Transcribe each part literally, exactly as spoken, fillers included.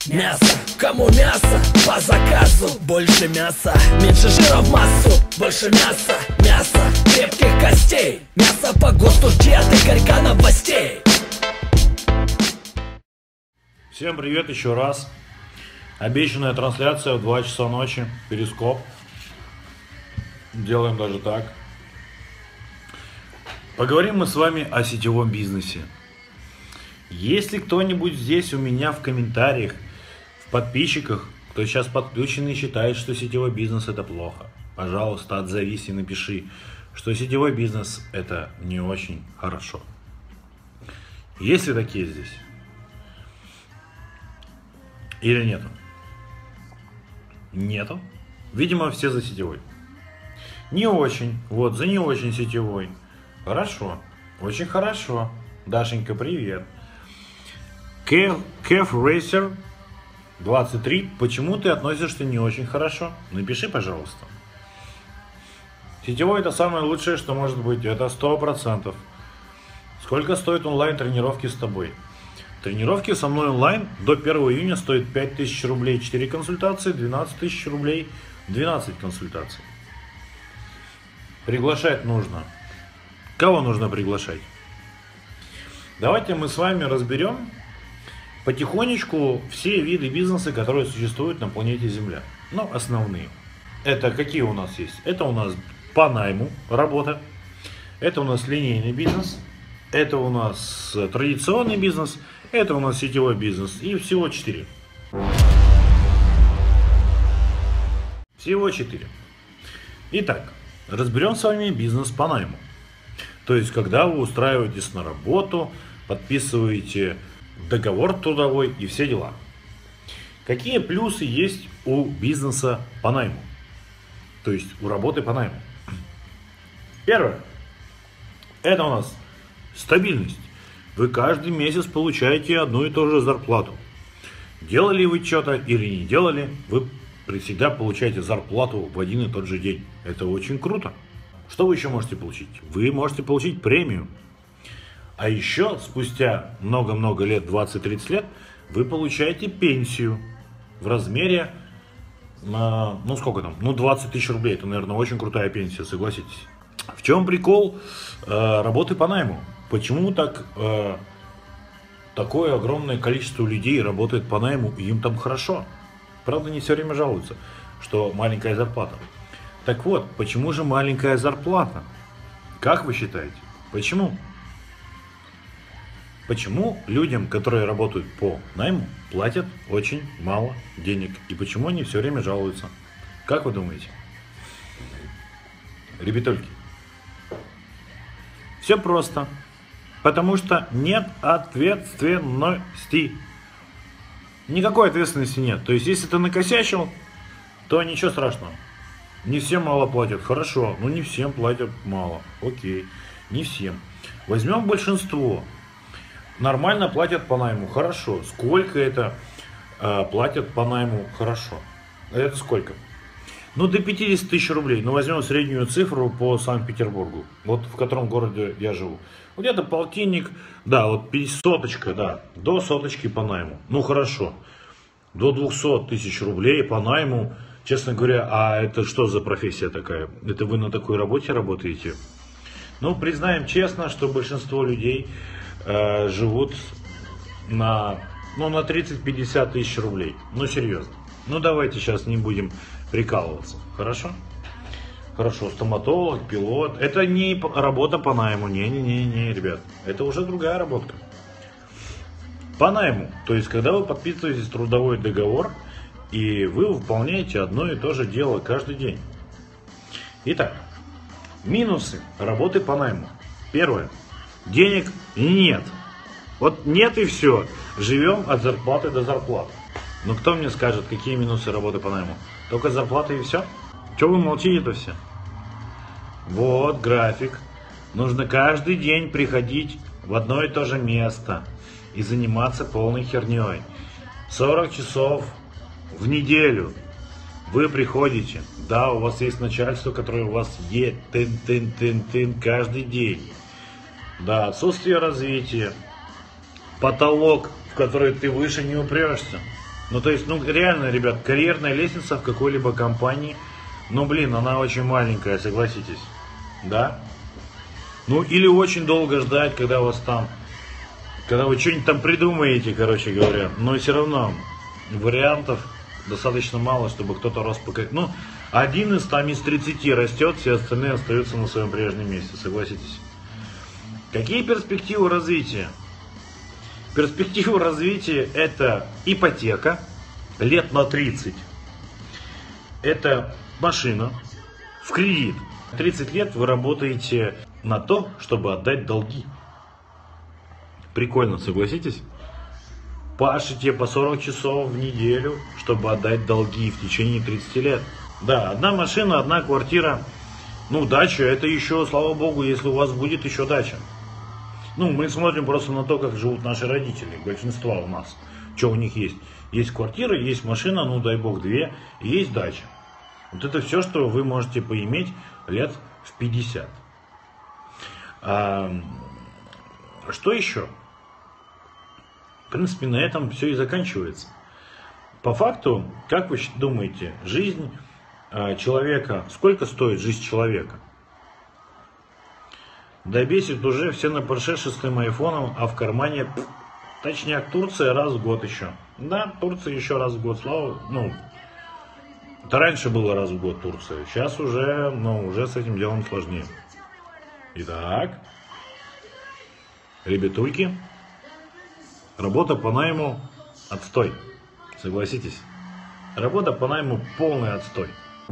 Мясо, кому мясо? По заказу. Больше мяса, меньше жира в массу. Больше мяса, мясо крепких костей. Мясо по ГОСТу, диеты, горька новостей. Всем привет еще раз. Обещанная трансляция в два часа ночи. Перископ. Делаем даже так. Поговорим мы с вами о сетевом бизнесе. Если кто-нибудь здесь у меня в комментариях, в подписчиках, кто сейчас подключен и считает, что сетевой бизнес это плохо, пожалуйста, отзовись и напиши, что сетевой бизнес это не очень хорошо. Есть ли такие здесь? Или нету? Нету. Видимо, все за сетевой. Не очень. Вот, за не очень сетевой. Хорошо. Очень хорошо. Дашенька, привет. Кеф Racer двадцать три. Почему ты относишься не очень хорошо? Напиши, пожалуйста. Сетевой это самое лучшее, что может быть. Это сто процентов. Сколько стоит онлайн тренировки с тобой? Тренировки со мной онлайн до первого июня стоят пять тысяч рублей четыре консультации, двенадцать тысяч рублей двенадцать консультаций. Приглашать нужно. Кого нужно приглашать? Давайте мы с вами разберем потихонечку все виды бизнеса, которые существуют на планете Земля. Ну, основные. Это какие у нас есть? Это у нас по найму работа. Это у нас линейный бизнес. Это у нас традиционный бизнес. Это у нас сетевой бизнес. И всего четыре. Всего четыре. Итак, разберем с вами бизнес по найму. То есть, когда вы устраиваетесь на работу, подписываете договор трудовой и все дела. Какие плюсы есть у бизнеса по найму? То есть, у работы по найму. Первое. Это у нас стабильность. Вы каждый месяц получаете одну и ту же зарплату. Делали вы что-то или не делали, вы всегда получаете зарплату в один и тот же день. Это очень круто. Что вы еще можете получить? Вы можете получить премию. А еще спустя много-много лет, двадцать-тридцать лет, вы получаете пенсию в размере, на, ну сколько там, ну двадцать тысяч рублей. Это, наверное, очень крутая пенсия, согласитесь. В чем прикол э, работы по найму? Почему так, э, такое огромное количество людей работает по найму и им там хорошо? Правда, не все время жалуются, что маленькая зарплата. Так вот, почему же маленькая зарплата? Как вы считаете? Почему? Почему людям, которые работают по найму, платят очень мало денег? И почему они все время жалуются? Как вы думаете? Ребятульки. Все просто. Потому что нет ответственности. Никакой ответственности нет. То есть, если ты накосячил, то ничего страшного. Не всем мало платят. Хорошо, но не всем платят мало. Окей, не всем. Возьмем большинство. Нормально платят по найму. Хорошо. Сколько это э, платят по найму? Хорошо. Это сколько? Ну, до пятидесяти тысяч рублей. Ну, возьмем среднюю цифру по Санкт-Петербургу. Вот в котором городе я живу. Где-то полтинник. Да, вот соточка, да. До соточки по найму. Ну, хорошо. До двухсот тысяч рублей по найму. Честно говоря, а это что за профессия такая? Это вы на такой работе работаете? Ну, признаем честно, что большинство людей э, живут на, ну, на тридцать-пятьдесят тысяч рублей. Ну, серьезно. Ну, давайте сейчас не будем прикалываться. Хорошо? Хорошо, стоматолог, пилот. Это не работа по найму. Не-не-не, ребят. Это уже другая работа. По найму. То есть, когда вы подписываете трудовой договор, и вы выполняете одно и то же дело каждый день. Итак, минусы работы по найму. Первое. Денег нет. Вот нет и все. Живем от зарплаты до зарплаты. Но кто мне скажет, какие минусы работы по найму? Только зарплата и все? Чего вы молчите-то все? Вот график. Нужно каждый день приходить в одно и то же место и заниматься полной херней. сорок часов в неделю вы приходите. Да, у вас есть начальство, которое у вас е тын-тын-тын-тын каждый день. Да, отсутствие развития. Потолок, в который ты выше не упрешься. Ну, то есть, ну, реально, ребят, карьерная лестница в какой-либо компании, ну, блин, она очень маленькая, согласитесь, да? Ну, или очень долго ждать, когда вас там, когда вы что-нибудь там придумаете, короче говоря, но все равно вариантов достаточно мало, чтобы кто-то рос по... Ну, один из там из тридцати растет, все остальные остаются на своем прежнем месте, согласитесь. Какие перспективы развития? Перспектива развития — это ипотека лет на тридцать. Это машина в кредит. тридцать лет вы работаете на то, чтобы отдать долги. Прикольно, согласитесь? Пашете по сорок часов в неделю, чтобы отдать долги в течение тридцати лет. Да, одна машина, одна квартира. Ну, дача — это еще, слава богу, если у вас будет еще дача. Ну, мы смотрим просто на то, как живут наши родители, большинство у нас. Что у них есть? Есть квартира, есть машина, ну дай бог две, и есть дача. Вот это все, что вы можете поиметь лет в пятьдесят. А, что еще? В принципе, на этом все и заканчивается. По факту, как вы думаете, жизнь человека, сколько стоит жизнь человека? Да бесит уже все на Порше шестым айфоном, а в кармане, точнее, Турция раз в год еще. Да, Турция еще раз в год, слава, ну, это раньше было раз в год Турция, сейчас уже, ну, уже с этим делом сложнее. Итак, ребятульки, работа по найму отстой, согласитесь, работа по найму полный отстой.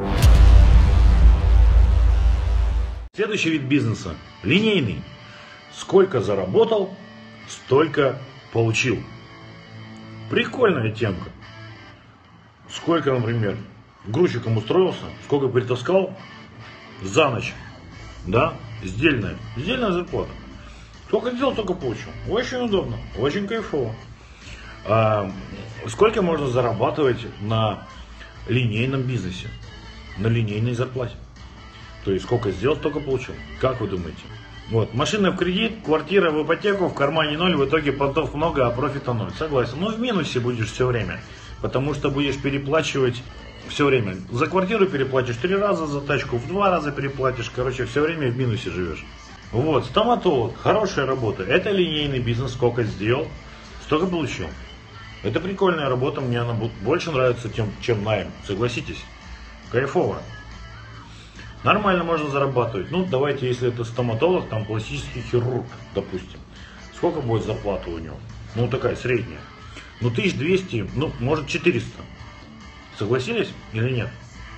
Следующий вид бизнеса – линейный. Сколько заработал, столько получил. Прикольная темка. Сколько, например, грузчиком устроился, сколько притаскал за ночь. Да, сдельная. Сдельная зарплата. Сколько сделал, только получил. Очень удобно, очень кайфово. А сколько можно зарабатывать на линейном бизнесе, на линейной зарплате? То есть сколько сделал, столько получил. Как вы думаете? Вот, машина в кредит, квартира в ипотеку, в кармане ноль, в итоге понтов много, а профита ноль. Согласен. Ну в минусе будешь все время, потому что будешь переплачивать все время. За квартиру переплатишь три раза, за тачку в два раза переплатишь. Короче, все время в минусе живешь. Вот, стоматолог, хорошая работа. Это линейный бизнес, сколько сделал, столько получил. Это прикольная работа, мне она больше нравится, тем, чем найм. Согласитесь? Кайфово. Нормально можно зарабатывать. Ну, давайте, если это стоматолог, там пластический хирург, допустим. Сколько будет зарплата у него? Ну, такая средняя. Ну, тысяча двести, ну, может, четыреста. Согласились или нет?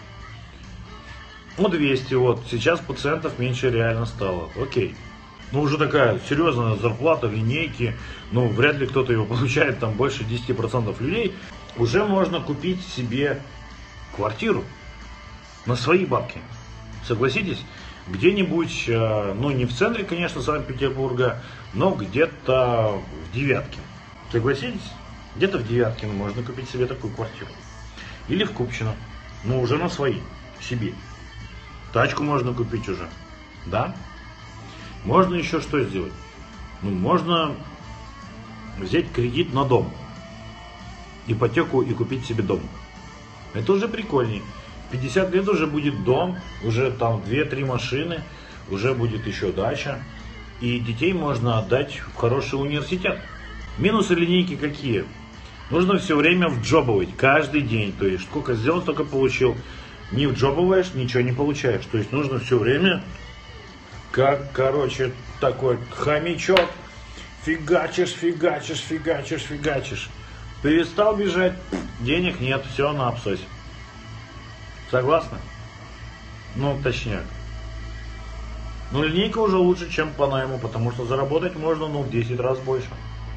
Ну, двести, вот. Сейчас пациентов меньше реально стало. Окей. Ну, уже такая серьезная зарплата, линейки. Ну, вряд ли кто-то его получает, там больше десяти процентов людей. Уже можно купить себе квартиру на свои бабки. Согласитесь, где-нибудь, ну не в центре, конечно, Санкт-Петербурга, но где-то в Девяткино. Согласитесь, где-то в Девяткино можно купить себе такую квартиру. Или в Купчино, но уже на свои, себе. Тачку можно купить уже, да? Можно еще что сделать? Ну, можно взять кредит на дом, ипотеку и купить себе дом. Это уже прикольней. В пятьдесят лет уже будет дом, уже там две-три машины, уже будет еще дача. И детей можно отдать в хороший университет. Минусы линейки какие? Нужно все время вджобывать, каждый день. То есть сколько сделал, столько получил. Не вджобываешь, ничего не получаешь. То есть нужно все время, как, короче, такой хомячок, фигачишь, фигачишь, фигачишь, фигачишь. Перестал бежать, денег нет, все на абсосе. Согласны? Ну, точняк. Ну, линейка уже лучше, чем по найму, потому что заработать можно, ну, в десять раз больше.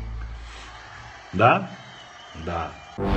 Да? Да.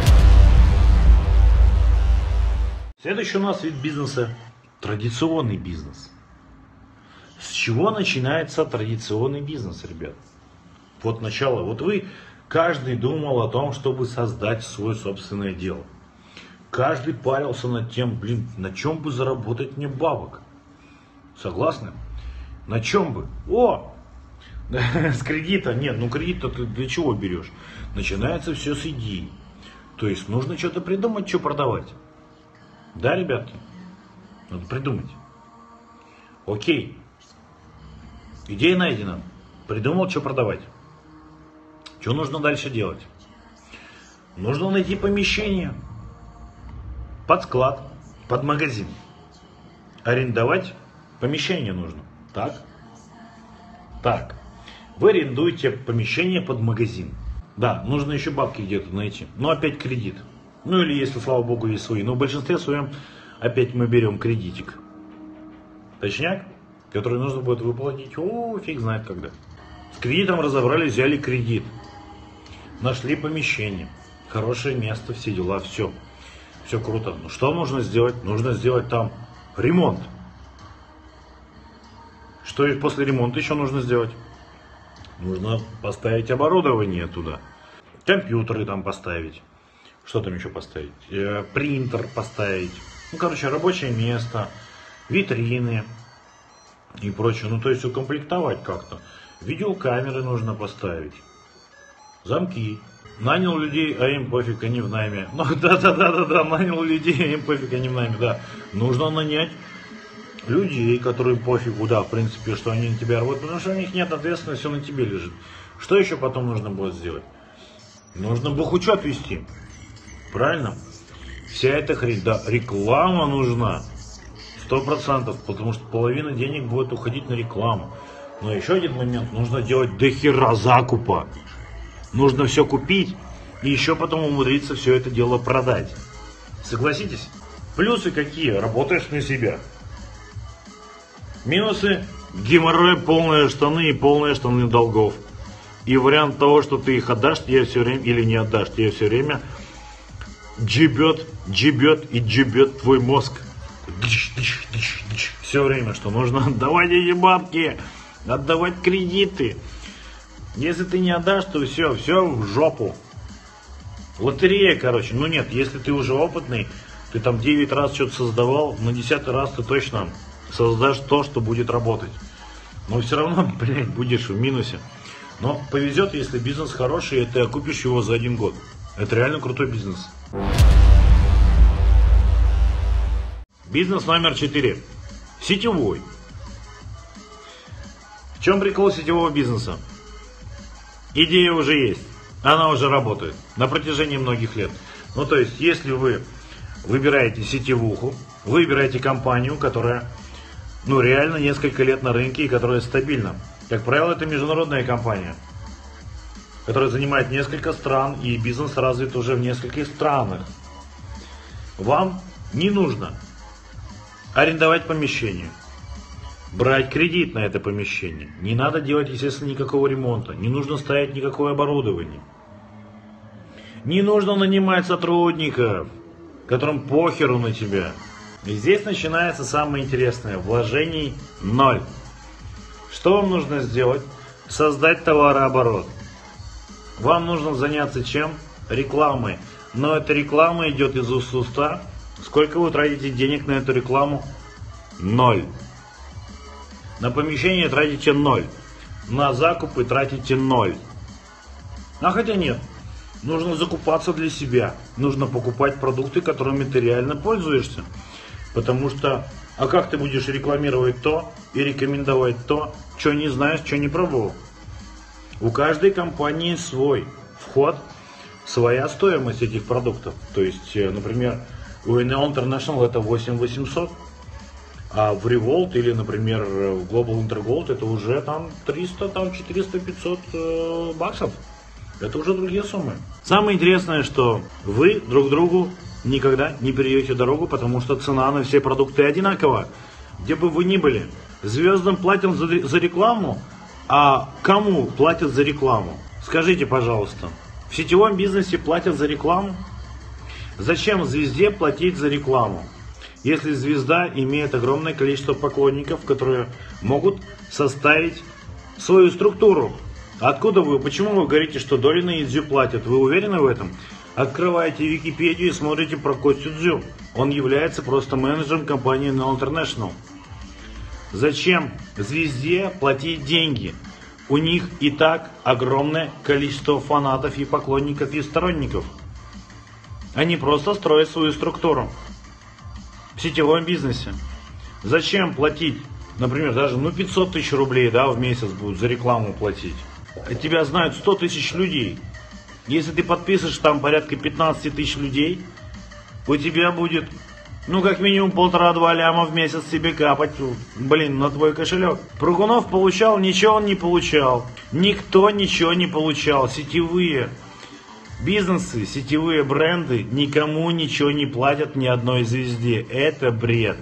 Следующий у нас вид бизнеса – традиционный бизнес. С чего начинается традиционный бизнес, ребят? Вот начало. Вот вы, каждый думал о том, чтобы создать свое собственное дело. Каждый парился над тем, блин, на чем бы заработать мне бабок. Согласны? На чем бы? О! С кредита. Нет, ну кредит-то ты для чего берешь? Начинается все с идеи. То есть нужно что-то придумать, что продавать. Да, ребятки? Надо придумать. Окей. Идея найдена. Придумал, что продавать. Что нужно дальше делать? Нужно найти помещение под склад, под магазин. Арендовать помещение нужно. Так? Так. Вы арендуете помещение под магазин. Да, нужно еще бабки где-то найти. Но опять кредит. Ну или если, слава богу, есть свои. Но в большинстве своем опять мы берем кредитик. Точняк, который нужно будет выплатить. О, фиг знает когда. С кредитом разобрались, взяли кредит. Нашли помещение. Хорошее место, все дела, все. Все круто. Ну что нужно сделать? Нужно сделать там ремонт. Что и после ремонта еще нужно сделать? Нужно поставить оборудование туда. Компьютеры там поставить. Что там еще поставить? Э, принтер поставить. Ну, короче, рабочее место. Витрины. И прочее. Ну, то есть укомплектовать как-то. Видеокамеры нужно поставить. Замки. Нанял людей, а им пофиг, они в найме. Ну, да-да-да-да-да, нанял людей, а им пофиг, они в найме, да. Нужно нанять людей, которые пофигу, да, в принципе, что они на тебя работают, потому что у них нет ответственности, все на тебе лежит. Что еще потом нужно будет сделать? Нужно бухучет вести. Правильно? Вся эта хрень, да, реклама нужна. Сто процентов, потому что половина денег будет уходить на рекламу. Но еще один момент, нужно делать дохера закупа. Нужно все купить и еще потом умудриться все это дело продать. Согласитесь? Плюсы какие? Работаешь на себя. Минусы: геморрой, полные штаны и полные штаны долгов. И вариант того, что ты их отдашь, тебе все время, или не отдашь, тебе все время джибет, джибет и джибет твой мозг. Все время, что нужно отдавать эти бабки, отдавать кредиты. Если ты не отдашь, то все, все в жопу. Лотерея, короче. Ну нет, если ты уже опытный, ты там девять раз что-то создавал, на десятый раз ты точно создашь то, что будет работать. Но все равно, блядь, будешь в минусе. Но повезет, если бизнес хороший, и ты окупишь его за один год. Это реально крутой бизнес. Бизнес номер четыре. Сетевой. В чем прикол сетевого бизнеса? Идея уже есть, она уже работает на протяжении многих лет. Ну то есть, если вы выбираете сетевуху, вы выбираете компанию, которая, ну реально несколько лет на рынке и которая стабильна. Как правило, это международная компания, которая занимает несколько стран и бизнес развит уже в нескольких странах. Вам не нужно арендовать помещение, брать кредит на это помещение. Не надо делать, естественно, никакого ремонта. Не нужно ставить никакое оборудование. Не нужно нанимать сотрудников, которым похеру на тебя. И здесь начинается самое интересное. Вложений ноль. Что вам нужно сделать? Создать товарооборот. Вам нужно заняться чем? Рекламой. Но эта реклама идет из уст в уста. Сколько вы тратите денег на эту рекламу? Ноль. На помещение тратите ноль. На закупы тратите ноль. А хотя нет. Нужно закупаться для себя. Нужно покупать продукты, которыми ты реально пользуешься. Потому что, а как ты будешь рекламировать то и рекомендовать то, что не знаешь, что не пробовал? У каждой компании свой вход, своя стоимость этих продуктов. То есть, например, у эн эл International это восемь тысяч восемьсот. А в Revolt или, например, в Global Intergold это уже там триста, там четыреста, пятьсот э, баксов. Это уже другие суммы. Самое интересное, что вы друг другу никогда не перейдете дорогу, потому что цена на все продукты одинакова. Где бы вы ни были. Звездам платят за, за рекламу, а кому платят за рекламу? Скажите, пожалуйста. В сетевом бизнесе платят за рекламу? Зачем звезде платить за рекламу? Если звезда имеет огромное количество поклонников, которые могут составить свою структуру. Откуда вы, почему вы говорите, что Долина и Дзю платят? Вы уверены в этом? Открываете Википедию и смотрите про Костю Дзю. Он является просто менеджером компании эн эл International. Зачем звезде платить деньги? У них и так огромное количество фанатов и поклонников и сторонников. а не просто строить свою структуру в сетевом бизнесе. Зачем платить, например, даже ну пятьсот тысяч рублей, да, в месяц будут за рекламу платить? Тебя знают сто тысяч людей. Если ты подпишешь там порядка пятнадцать тысяч людей, у тебя будет, ну, как минимум полтора-два ляма в месяц себе капать, блин, на твой кошелек. Прыгунов получал, ничего он не получал. Никто ничего не получал. Сетевые бизнесы, сетевые бренды никому ничего не платят ни одной звезде. Это бред.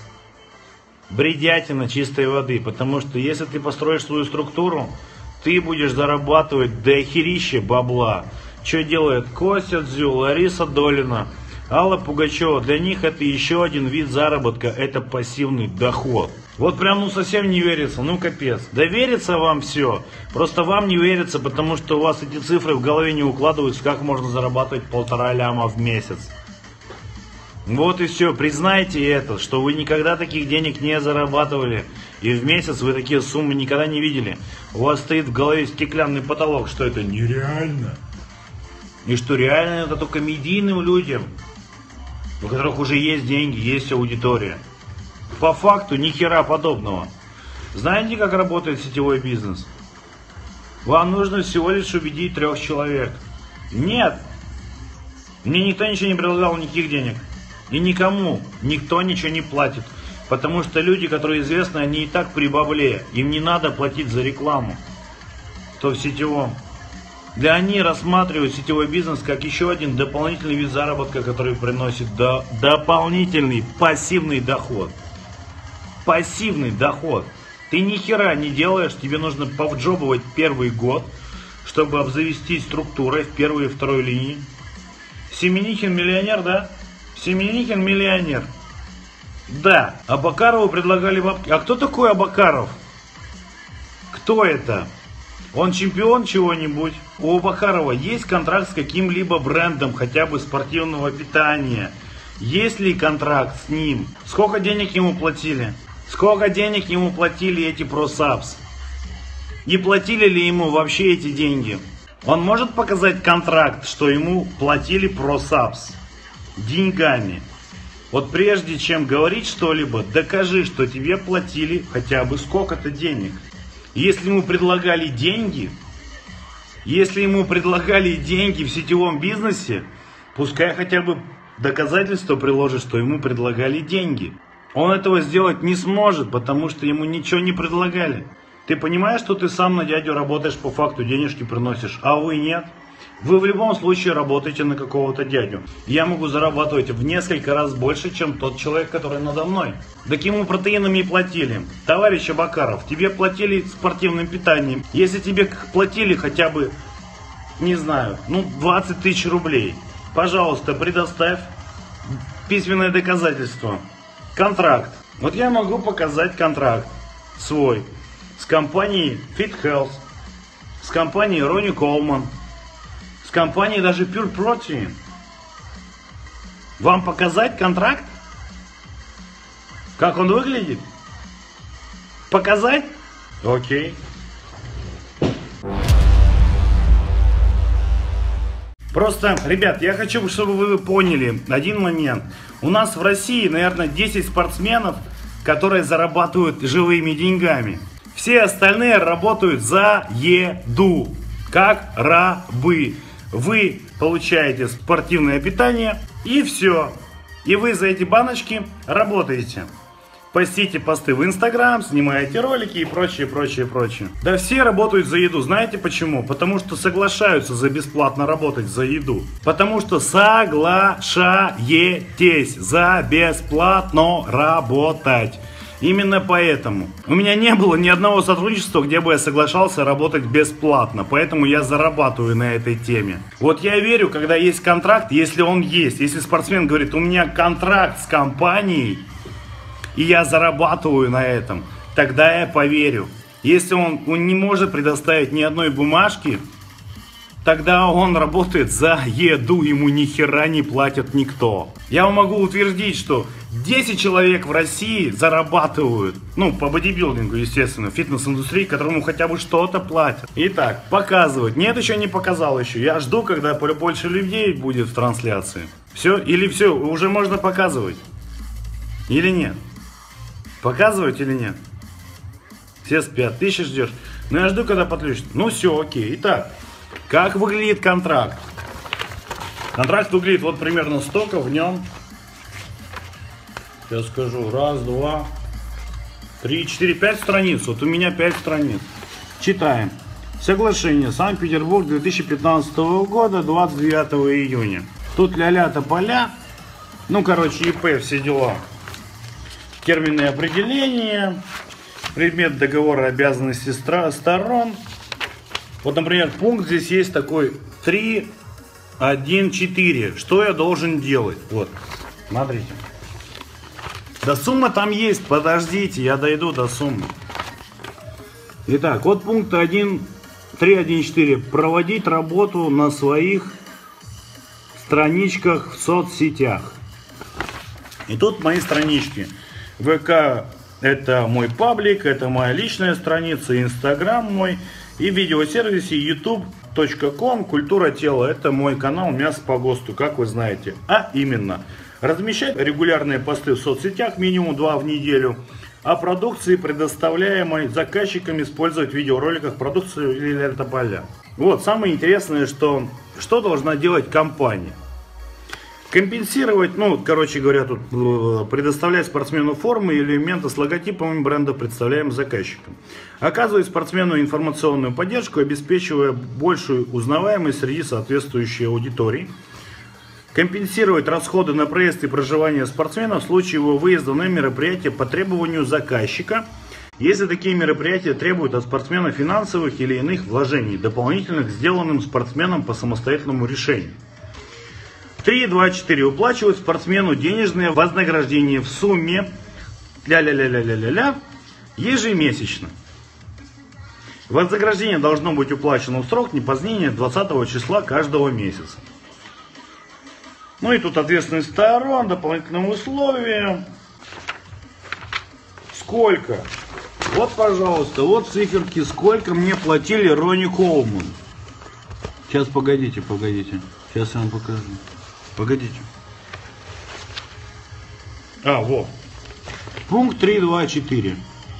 Бредятина чистой воды. Потому что если ты построишь свою структуру, ты будешь зарабатывать до херища бабла. Что делает Костя Дзю, Лариса Долина, Алла Пугачева? Для них это еще один вид заработка, это пассивный доход. Вот прям ну совсем не верится, ну капец. Да верится вам все, просто вам не верится, потому что у вас эти цифры в голове не укладываются, как можно зарабатывать полтора ляма в месяц. Вот и все, признайте это, что вы никогда таких денег не зарабатывали. И в месяц вы такие суммы никогда не видели. У вас стоит в голове стеклянный потолок, что это нереально. И что реально это только медийным людям, у которых уже есть деньги, есть аудитория. По факту ни хера подобного. Знаете, как работает сетевой бизнес? Вам нужно всего лишь убедить трех человек. Нет. Мне никто ничего не предлагал, никаких денег. И никому никто ничего не платит. Потому что люди, которые известны, они и так при бабле. Им не надо платить за рекламу. То в сетевом. Для они рассматривают сетевой бизнес как еще один дополнительный вид заработка, который приносит до, дополнительный пассивный доход. Пассивный доход. Ты ни хера не делаешь, тебе нужно повджобывать первый год, чтобы обзавестись структурой в первой и второй линии. Семенихин миллионер, да? Семенихин миллионер. Да. Абакарову предлагали бабки. А кто такой Абакаров? Кто это? Он чемпион чего-нибудь? У Абакарова есть контракт с каким-либо брендом, хотя бы спортивного питания? Есть ли контракт с ним? Сколько денег ему платили? Сколько денег ему платили эти просапс? И платили ли ему вообще эти деньги? Он может показать контракт, что ему платили просапс деньгами? Вот прежде чем говорить что-либо, докажи, что тебе платили хотя бы сколько-то денег. Если ему предлагали деньги, если ему предлагали деньги в сетевом бизнесе, пускай хотя бы доказательство приложит, что ему предлагали деньги. Он этого сделать не сможет, потому что ему ничего не предлагали. Ты понимаешь, что ты сам на дядю работаешь, по факту денежки приносишь, а вы нет? Вы в любом случае работаете на какого-то дядю. Я могу зарабатывать в несколько раз больше, чем тот человек, который надо мной. Так ему протеинами и платили. Товарищ Абакаров, тебе платили спортивным питанием. Если тебе платили хотя бы, не знаю, ну двадцать тысяч рублей, пожалуйста, предоставь письменное доказательство. Контракт. Вот я могу показать контракт свой с компанией Fit Health, с компанией Ronnie Coleman, с компанией даже Pure Protein. Вам показать контракт? Как он выглядит? Показать? Окей. Просто, ребят, я хочу, чтобы вы поняли один момент. У нас в России, наверное, десять спортсменов, которые зарабатывают живыми деньгами. Все остальные работают за еду, как рабы. Вы получаете спортивное питание и все. И вы за эти баночки работаете. Постите посты в Инстаграм, снимаете ролики и прочее, прочее, прочее. Да все работают за еду. Знаете почему? Потому что соглашаются за бесплатно работать за еду. Потому что соглашаетесь за бесплатно работать. Именно поэтому. У меня не было ни одного сотрудничества, где бы я соглашался работать бесплатно. Поэтому я зарабатываю на этой теме. Вот я верю, когда есть контракт, если он есть. Если спортсмен говорит, у меня контракт с компанией, и я зарабатываю на этом, тогда я поверю. Если он, он не может предоставить ни одной бумажки, тогда он работает за еду, ему ни хера не платит никто. Я вам могу утвердить, что десять человек в России зарабатывают, ну, по бодибилдингу, естественно, в фитнес-индустрии, которому хотя бы что-то платят. Итак, показывать. Нет, еще не показал еще. Я жду, когда больше людей будет в трансляции. Все? Или все? Уже можно показывать? Или нет? Показывать или нет? Все спят, ты еще ждешь. Ну, я жду, когда подключат. Ну, все, окей. Итак, как выглядит контракт? Контракт выглядит вот примерно столько, в нем, сейчас скажу, раз, два, три, четыре, пять страниц. Вот у меня пять страниц. Читаем. Соглашение. Санкт-Петербург две тысячи пятнадцатого года, двадцать девятого июня. Тут ля-ля тополя. Ну, короче, ИП, все дела. Термины определения. Предмет договора, обязанности сторон. Вот, например, пункт здесь есть такой три, один, четыре. Что я должен делать? Вот, смотрите. Да сумма там есть, подождите, я дойду до суммы. Итак, вот пункт один, три, один, четыре. Проводить работу на своих страничках в соцсетях. И тут мои странички. ВК это мой паблик, это моя личная страница, Инстаграм мой. И в видеосервисе ютуб точка ком «Культура тела» – это мой канал «Мясо по ГОСТу», как вы знаете. А именно, размещать регулярные посты в соцсетях, минимум два в неделю, о продукции, предоставляемой заказчикам, использовать в видеороликах продукцию или тополя. Вот, самое интересное, что, что должна делать компания. Компенсировать, ну, короче говоря, тут предоставлять спортсмену формы и элементы с логотипами бренда, представляемым заказчиком. Оказывать спортсмену информационную поддержку, обеспечивая большую узнаваемость среди соответствующей аудитории. Компенсировать расходы на проезд и проживание спортсмена в случае его выезда на мероприятие по требованию заказчика, если такие мероприятия требуют от спортсмена финансовых или иных вложений, дополнительных сделанным спортсменом по самостоятельному решению. три, два, четыре. Уплачивать спортсмену денежное вознаграждение в сумме ля-ля-ля-ля-ля-ля-ля ежемесячно. Вознаграждение должно быть уплачено в срок не позднее двадцатого числа каждого месяца. Ну и тут ответственность сторон, дополнительные условия. Сколько? Вот, пожалуйста, вот циферки, сколько мне платили Ронни Коулман. Сейчас, погодите, погодите. Сейчас я вам покажу. Погодите. А, вот. Пункт три, два, четыре.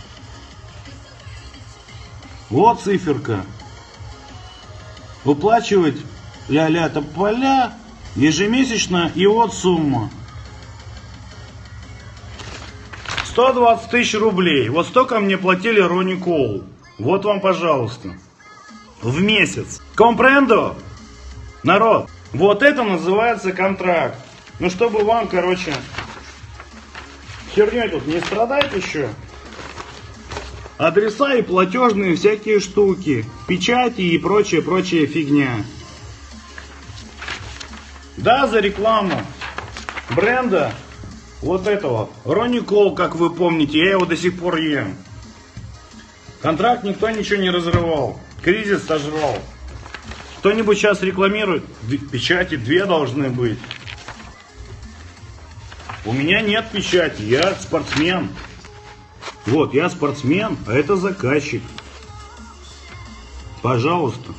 Вот циферка. Выплачивать ля-ля тополя ежемесячно, и вот сумма. сто двадцать тысяч рублей. Вот столько мне платили Ронни Коул. Вот вам, пожалуйста. В месяц. Компрендо? Народ. Вот это называется контракт. Ну, чтобы вам, короче, херней тут не страдать еще. Адреса и платежные всякие штуки. Печати и прочая-прочая фигня. Да, за рекламу бренда вот этого. Ронни Коул, как вы помните, я его до сих пор ем. Контракт никто ничего не разрывал. Кризис сожрал. Кто-нибудь сейчас рекламирует? Печати две должны быть. У меня нет печати, я спортсмен. Вот, я спортсмен, а это заказчик. Пожалуйста.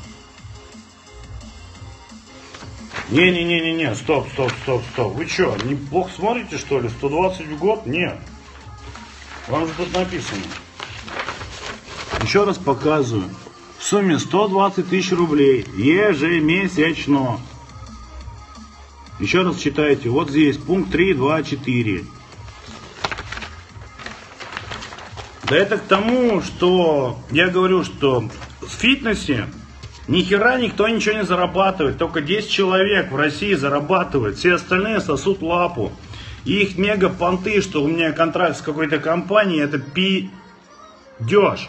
Не-не-не-не-не, стоп, стоп, стоп, стоп. Вы что, не плохо смотрите, что ли? сто двадцать в год? Нет. Вам же тут написано. Еще раз показываю. В сумме сто двадцать тысяч рублей ежемесячно. Еще раз читайте. Вот здесь пункт три, два, четыре. Да это к тому, что я говорю, что в фитнесе ни хера никто ничего не зарабатывает. Только десять человек в России зарабатывают. Все остальные сосут лапу. И их мега понты, что у меня контракт с какой-то компанией, это пи***еж.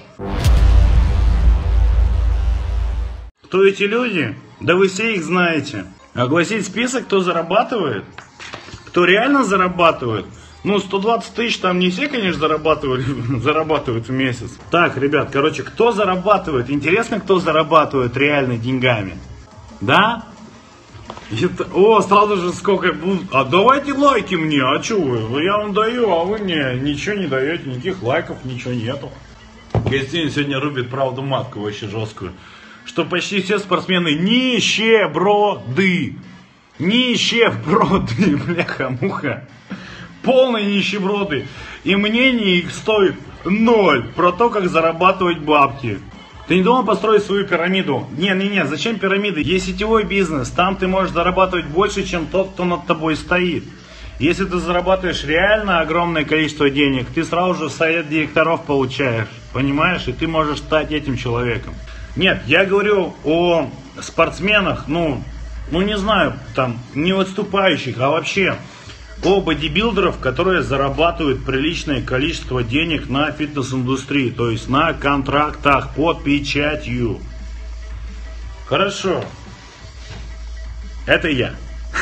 Кто эти люди? Да вы все их знаете. Огласить список, кто зарабатывает? Кто реально зарабатывает? Ну, сто двадцать тысяч там не все, конечно, зарабатывают, зарабатывают в месяц. Так, ребят, короче, кто зарабатывает? Интересно, кто зарабатывает реально деньгами? Да? Это, о, сразу же сколько... А давайте лайки мне, а что вы? Я вам даю, а вы мне ничего не даете, никаких лайков, ничего нету. Кристина сегодня рубит правду матку вообще жесткую. Что почти все спортсмены нищеброды. Нищеброды, бляха-муха. Полные нищеброды. И мнение их стоит ноль про то, как зарабатывать бабки. Ты не думал построить свою пирамиду? Не-не-не, зачем пирамиды? Есть сетевой бизнес, там ты можешь зарабатывать больше, чем тот, кто над тобой стоит. Если ты зарабатываешь реально огромное количество денег, ты сразу же совет директоров получаешь, понимаешь? И ты можешь стать этим человеком. Нет, я говорю о спортсменах, ну, ну не знаю, там, не выступающих, а вообще о бодибилдеров, которые зарабатывают приличное количество денег на фитнес-индустрии, то есть на контрактах под печатью. Хорошо. Это я.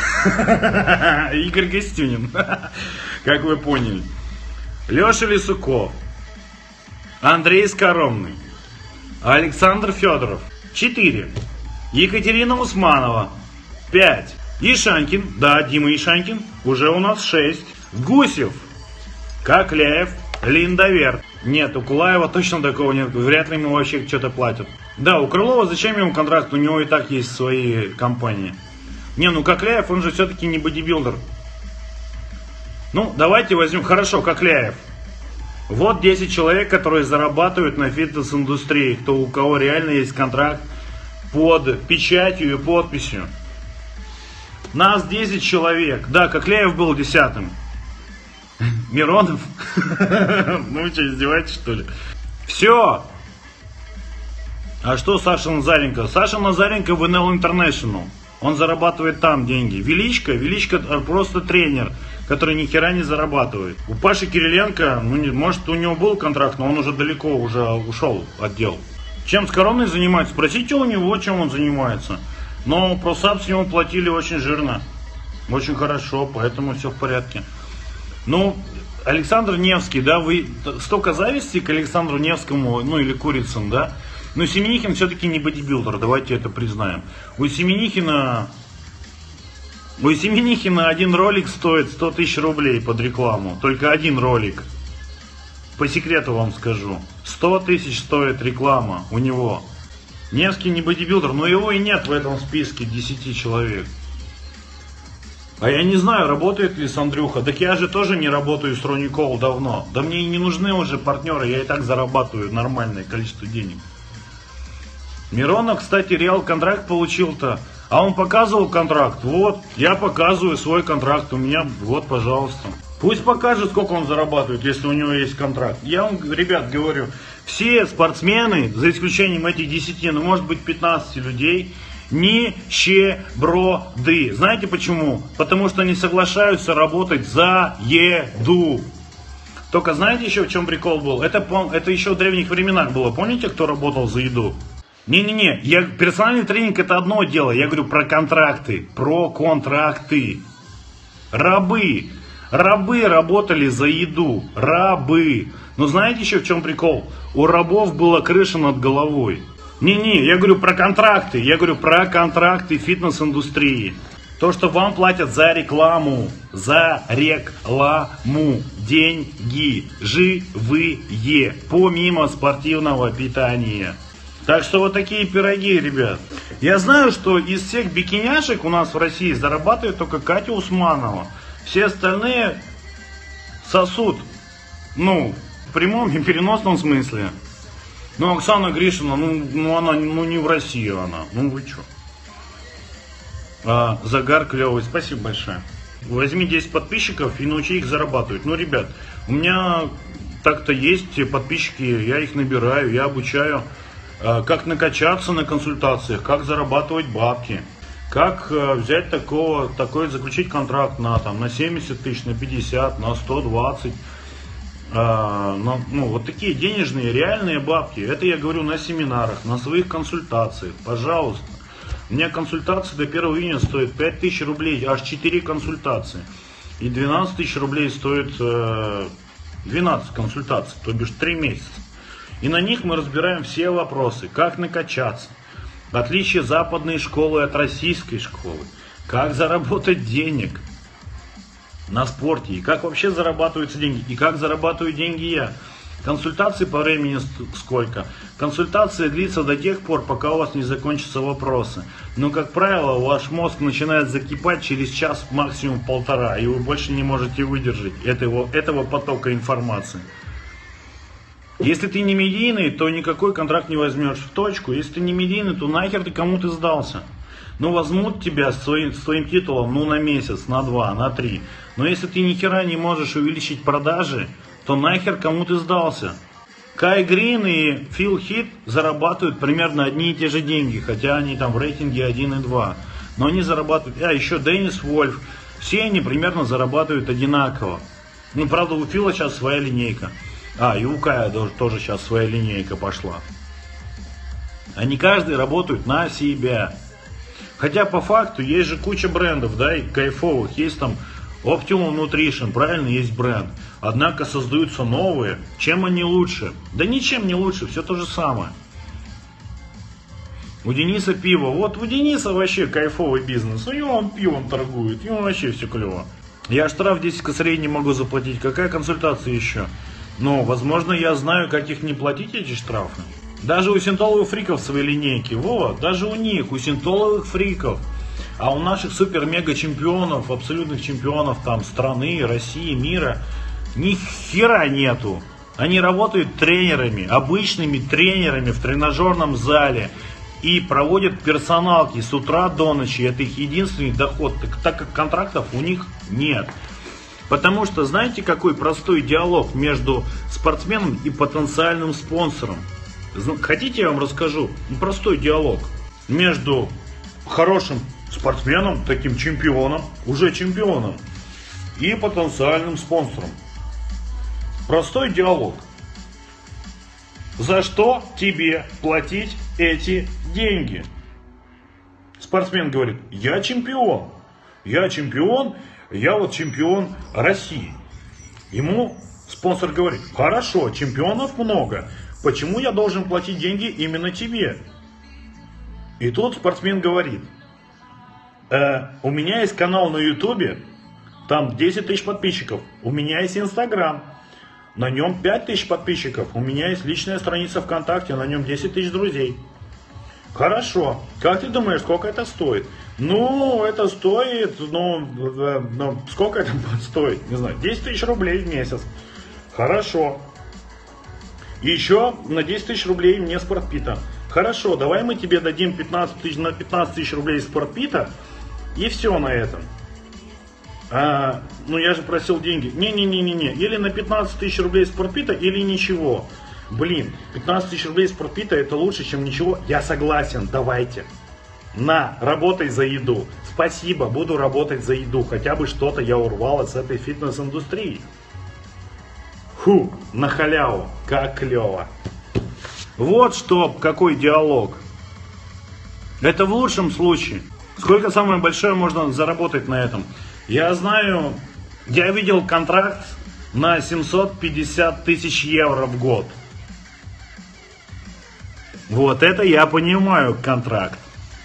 Игорь Гостюнин. Как вы поняли. Леша Лисуков. Андрей Скоромный. Александр Федоров. четыре. Екатерина Усманова. пять. Ишанкин, да, Дима Ишанкин, уже у нас шесть. Гусев, Кокляев, Линдоверт. Нет, у Кулаева точно такого нет, вряд ли ему вообще что-то платят. Да, у Крылова зачем ему контракт, у него и так есть свои компании. Не, ну Кокляев, он же все-таки не бодибилдер. Ну, давайте возьмем, хорошо, Кокляев. Вот десять человек, которые зарабатывают на фитнес-индустрии, кто, у кого реально есть контракт под печатью и подписью. Нас десять человек. Да, Кокляев был десятым. Миронов? Ну вы что, издеваетесь, что ли? Все. А что Саша Назаренко? Саша Назаренко в эн эл International. Он зарабатывает там деньги. Величко? Величко просто тренер, который ни хера не зарабатывает. У Паши Кириленко, ну, не, может, у него был контракт, но он уже далеко уже ушел от дел. Чем Скоромный занимается? Спросите у него, чем он занимается. Но просапс ему платили очень жирно, очень хорошо, поэтому все в порядке. Ну, Александр Невский, да, вы столько зависти к Александру Невскому, ну или Курицын, да. Но Семенихин все-таки не бодибилдер, давайте это признаем. У Семенихина, у Семенихина один ролик стоит сто тысяч рублей под рекламу, только один ролик. По секрету вам скажу, сто тысяч стоит реклама у него. Невский не бодибилдер, но его и нет в этом списке десяти человек. А я не знаю, работает ли с Андрюха. Так я же тоже не работаю с Ронни Коул давно. Да мне и не нужны уже партнеры, я и так зарабатываю нормальное количество денег. Миронов, кстати, реал контракт получил-то. А он показывал контракт. Вот, я показываю свой контракт. У меня, вот, пожалуйста. Пусть покажет, сколько он зарабатывает, если у него есть контракт. Я вам, ребят, говорю, все спортсмены, за исключением этих десяти, ну может быть пятнадцати людей, нищеброды. Знаете почему? Потому что они соглашаются работать за еду. Только знаете еще в чем прикол был? Это, это еще в древних временах было. Помните, кто работал за еду? Не-не-не, я, персональный тренинг это одно дело. Я говорю про контракты, про контракты. Рабы. Рабы работали за еду. Рабы. Но знаете еще в чем прикол? У рабов была крыша над головой. Не-не, я говорю про контракты. Я говорю про контракты фитнес-индустрии. То, что вам платят за рекламу. За рекламу. Деньги. Живые. Помимо спортивного питания. Так что вот такие пироги, ребят. Я знаю, что из всех бикиняшек у нас в России зарабатывает только Катя Усманова. Все остальные сосут. Ну, в прямом и переносном смысле. Ну, Оксана Гришина, ну, ну она ну, не в России она. Ну вы чё? А, загар клевый. Спасибо большое. Возьми десять подписчиков и научи их зарабатывать. Ну, ребят, у меня так-то есть подписчики, я их набираю, я обучаю. Как накачаться на консультациях, как зарабатывать бабки, как взять такого, такой, заключить контракт на, там, на семьдесят тысяч, на пятьдесят, на сто двадцать. А, на, ну, вот такие денежные, реальные бабки. Это я говорю на семинарах, на своих консультациях. Пожалуйста. У меня консультация до первого июня стоит пять тысяч рублей, аж четыре консультации. И двенадцать тысяч рублей стоит э, двенадцать консультаций, то бишь три месяца. И на них мы разбираем все вопросы, как накачаться, Отличие западной школы от российской школы. Как заработать денег на спорте. И как вообще зарабатываются деньги. И как зарабатываю деньги я. Консультации по времени сколько? Консультация длится до тех пор, пока у вас не закончатся вопросы. Но, как правило, ваш мозг начинает закипать через час, максимум полтора. И вы больше не можете выдержать этого, этого потока информации. Если ты не медийный, то никакой контракт не возьмешь в точку. Если ты не медийный, то нахер ты кому-то сдался. Ну, возьмут тебя с твоим, с твоим титулом, ну, на месяц, на два, на три. Но если ты ни хера не можешь увеличить продажи, то нахер кому ты сдался. Кай Грин и Фил Хит зарабатывают примерно одни и те же деньги, хотя они там в рейтинге один и два. Но они зарабатывают, а еще Деннис Вольф, все они примерно зарабатывают одинаково. Ну, правда, у Фила сейчас своя линейка. А, и у Кая тоже, тоже сейчас своя линейка пошла. Они каждый работают на себя. Хотя по факту есть же куча брендов, да, и кайфовых. Есть там Optimum Nutrition, правильно, есть бренд. Однако создаются новые. Чем они лучше? Да ничем не лучше, все то же самое. У Дениса пиво. Вот у Дениса вообще кайфовый бизнес. И он пивом торгует, ему вообще все клево. Я штраф десять косарей не могу заплатить. Какая консультация еще? Но, возможно, я знаю, как их не платить, эти штрафы. Даже у синтоловых фриков свои линейки. Вот, даже у них, у синтоловых фриков. А у наших супер-мега-чемпионов, абсолютных чемпионов там страны, России, мира, ни хера нету. Они работают тренерами, обычными тренерами в тренажерном зале и проводят персоналки с утра до ночи. Это их единственный доход, так, так как контрактов у них нет. Потому что знаете, какой простой диалог между спортсменом и потенциальным спонсором? Хотите, я вам расскажу? Простой диалог между хорошим спортсменом, таким чемпионом, уже чемпионом, и потенциальным спонсором. Простой диалог. За что тебе платить эти деньги? Спортсмен говорит: я чемпион. Я чемпион, я вот чемпион России. Ему спонсор говорит: хорошо, чемпионов много. Почему я должен платить деньги именно тебе? И тут спортсмен говорит: э, у меня есть канал на ютубе, там десять тысяч подписчиков. У меня есть инстаграм, на нем пять тысяч подписчиков. У меня есть личная страница ВКонтакте, на нем десять тысяч друзей. Хорошо, как ты думаешь, сколько это стоит? Ну, это стоит, ну, ну сколько это будет стоить? Не знаю, десять тысяч рублей в месяц. Хорошо. Еще на десять тысяч рублей мне спортпита. Хорошо, давай мы тебе дадим пятнадцать тысяч, на пятнадцать тысяч рублей спортпита, и все на этом. А, ну я же просил деньги. Не-не-не-не-не. Или на пятнадцать тысяч рублей спортпита, или ничего. Блин, пятнадцать тысяч рублей спортпита это лучше, чем ничего. Я согласен, давайте. На, работай за еду. Спасибо, буду работать за еду. Хотя бы что-то я урвал с этой фитнес-индустрии. Фу, на халяву, как клево. Вот что, какой диалог. Это в лучшем случае. Сколько самое большое можно заработать на этом? Я знаю, я видел контракт на семьсот пятьдесят тысяч евро в год. Вот это я понимаю контракт.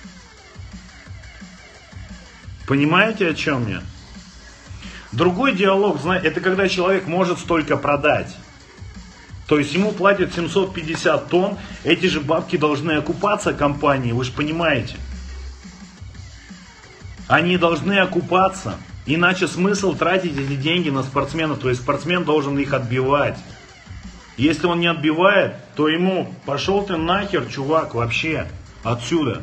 Понимаете, о чем я? Другой диалог, знаете, это когда человек может столько продать. То есть ему платят семьсот пятьдесят тонн, эти же бабки должны окупаться компании, вы же понимаете. Они должны окупаться, иначе смысл тратить эти деньги на спортсмена, то есть спортсмен должен их отбивать. Если он не отбивает, то ему пошел ты нахер, чувак, вообще отсюда.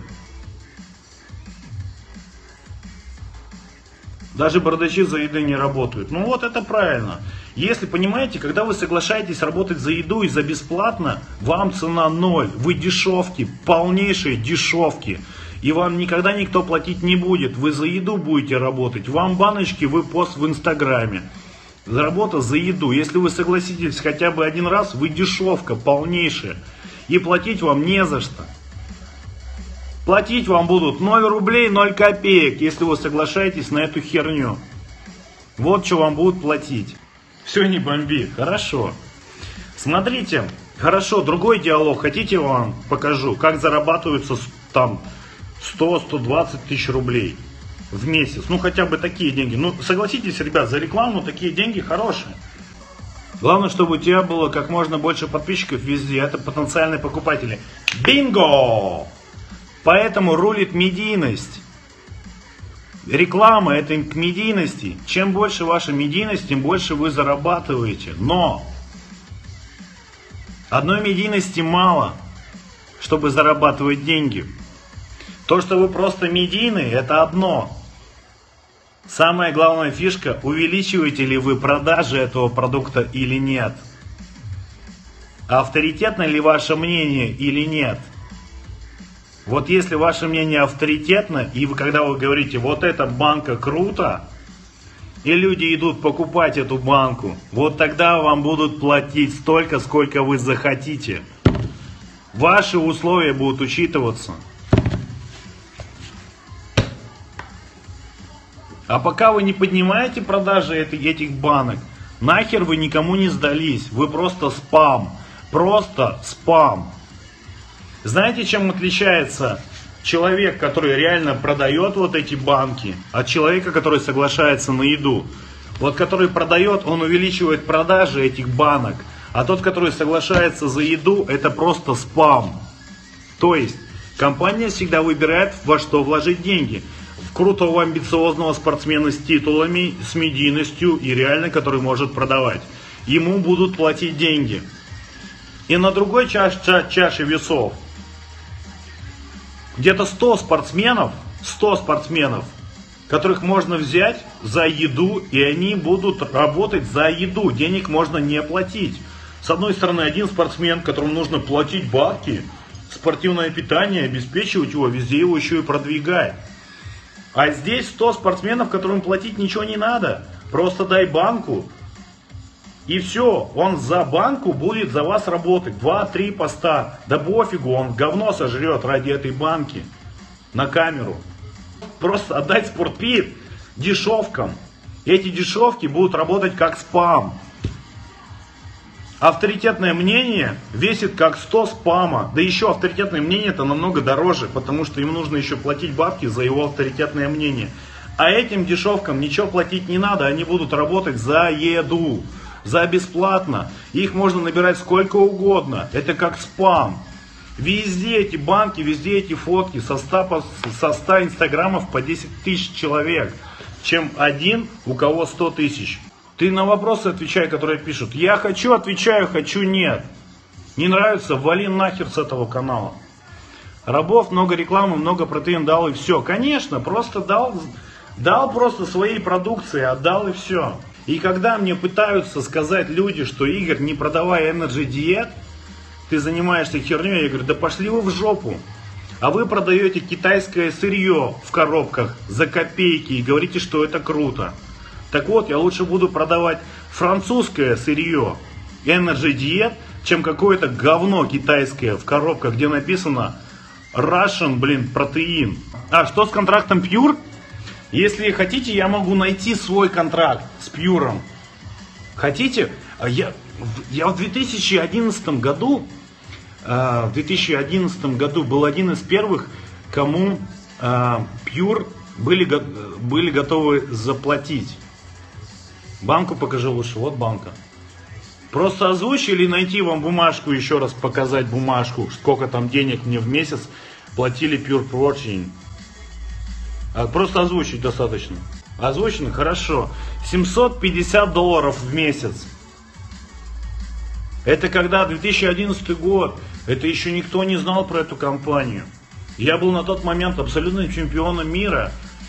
Даже бардачи за еды не работают. Ну вот это правильно. Если, понимаете, когда вы соглашаетесь работать за еду и за бесплатно, вам цена ноль. Вы дешевки, полнейшие дешевки. И вам никогда никто платить не будет. Вы за еду будете работать. Вам баночки, вы пост в инстаграме. Работа за еду. Если вы согласитесь хотя бы один раз, вы дешевка полнейшая. И платить вам не за что. Платить вам будут ноль рублей, ноль копеек, если вы соглашаетесь на эту херню. Вот что вам будут платить. Все, не бомби. Хорошо. Смотрите. Хорошо, другой диалог. Хотите, я вам покажу, как зарабатываются там сто — сто двадцать тысяч рублей в месяц. Ну, хотя бы такие деньги. Ну, согласитесь, ребят, за рекламу такие деньги хорошие. Главное, чтобы у тебя было как можно больше подписчиков везде. Это потенциальные покупатели. Бинго! Поэтому рулит медийность. Реклама — это к медийности. Чем больше ваша медийность, тем больше вы зарабатываете. Но одной медийности мало, чтобы зарабатывать деньги. То, что вы просто медийный, это одно. Самая главная фишка — увеличиваете ли вы продажи этого продукта или нет. Авторитетно ли ваше мнение или нет. Вот если ваше мнение авторитетно, и вы, когда вы говорите, вот эта банка круто, и люди идут покупать эту банку, вот тогда вам будут платить столько, сколько вы захотите. Ваши условия будут учитываться. А пока вы не поднимаете продажи этих банок, нахер вы никому не сдались. Вы просто спам. Просто спам. Знаете, чем отличается человек, который реально продает вот эти банки, от человека, который соглашается на еду? Вот который продает, он увеличивает продажи этих банок. А тот, который соглашается за еду, это просто спам. То есть, компания всегда выбирает, во что вложить деньги. В крутого амбициозного спортсмена с титулами, с медийностью и реально, который может продавать. Ему будут платить деньги. И на другой чаш, ча, чаше весов где-то сто спортсменов, сто спортсменов, которых можно взять за еду, и они будут работать за еду. Денег можно не платить. С одной стороны, один спортсмен, которому нужно платить бабки, спортивное питание, обеспечивать его, везде его еще и продвигать. А здесь сто спортсменов, которым платить ничего не надо. Просто дай банку. И все, он за банку будет за вас работать. два-три поста. Да пофигу, он говно сожрет ради этой банки. На камеру. Просто отдать спортпит дешевкам. Эти дешевки будут работать как спам. Авторитетное мнение весит как сто спама. Да еще авторитетное мнение это намного дороже, потому что им нужно еще платить бабки за его авторитетное мнение. А этим дешевкам ничего платить не надо, они будут работать за еду, за бесплатно. Их можно набирать сколько угодно, это как спам. Везде эти банки, везде эти фотки, со ста, со ста инстаграмов по десять тысяч человек, чем один, у кого сто тысяч. Ты на вопросы отвечай, которые пишут. Я хочу, отвечаю, хочу, нет. Не нравится, вали нахер с этого канала. Рабов, много рекламы, много протеин дал и все. Конечно, просто дал, дал просто своей продукции, отдал и все. И когда мне пытаются сказать люди, что Игорь, не продавай Energy Diet, ты занимаешься херней, я говорю, да пошли вы в жопу. А вы продаете китайское сырье в коробках за копейки и говорите, что это круто. Так вот, я лучше буду продавать французское сырье Energy Diet, чем какое-то говно китайское в коробках, где написано Russian, блин, протеин. А что с контрактом Pure? Если хотите, я могу найти свой контракт с Pure. Хотите? Я, я в две тысячи одиннадцатом году, в две тысячи одиннадцатом году был один из первых, кому Pure были, были готовы заплатить. Банку покажи лучше, вот банка. Просто озвучь или найти вам бумажку, еще раз показать бумажку, сколько там денег мне в месяц платили Pure Protein. Просто озвучить достаточно. Озвучено? Хорошо. семьсот пятьдесят долларов в месяц. Это когда две тысячи одиннадцатый год, это еще никто не знал про эту компанию. Я был на тот момент абсолютным чемпионом мира.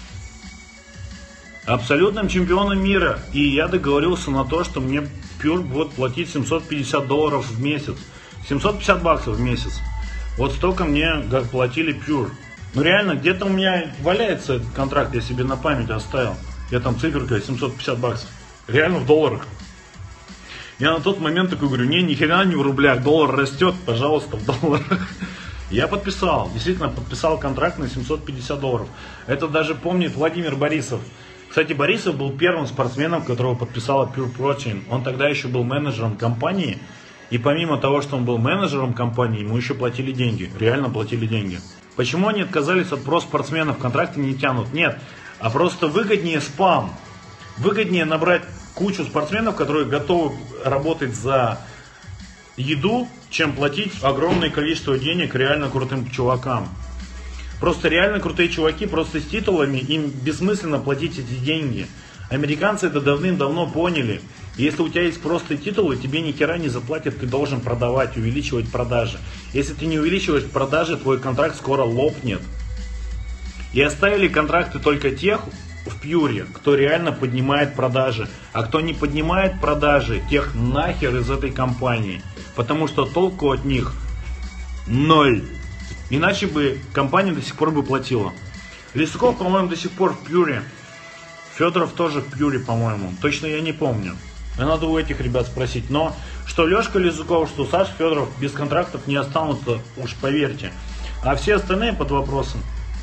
Абсолютным чемпионом мира. И я договорился на то, что мне Pure будет платить семьсот пятьдесят долларов в месяц. семьсот пятьдесят баксов в месяц. Вот столько мне платили Pure. Ну реально, где-то у меня валяется этот контракт, я себе на память оставил. Я там циферка семьсот пятьдесят баксов. Реально в долларах. Я на тот момент такой говорю, не, ни хрена не в рублях, доллар растет, пожалуйста, в долларах. Я подписал, действительно подписал контракт на семьсот пятьдесят долларов. Это даже помнит Владимир Борисов. Кстати, Борисов был первым спортсменом, которого подписала Pure Protein. Он тогда еще был менеджером компании. И помимо того, что он был менеджером компании, ему еще платили деньги. Реально платили деньги. Почему они отказались от про-спортсменов, контракты не тянут? Нет, а просто выгоднее спам. Выгоднее набрать кучу спортсменов, которые готовы работать за еду, чем платить огромное количество денег реально крутым чувакам. Просто реально крутые чуваки, просто с титулами, им бессмысленно платить эти деньги. Американцы это давным-давно поняли. Если у тебя есть просто титулы, тебе ни хера не заплатят, ты должен продавать, увеличивать продажи. Если ты не увеличиваешь продажи, твой контракт скоро лопнет. И оставили контракты только тех в Пьюре, кто реально поднимает продажи. А кто не поднимает продажи, тех нахер из этой компании. Потому что толку от них ноль. Иначе бы компания до сих пор бы платила. Лисаков, по-моему, до сих пор в Пьюре. Федоров тоже в Пьюре, по-моему. Точно я не помню. Надо у этих ребят спросить. Но что Лешка Лизуков, что Саша Федоров без контрактов не останутся, уж поверьте. А все остальные под вопросом.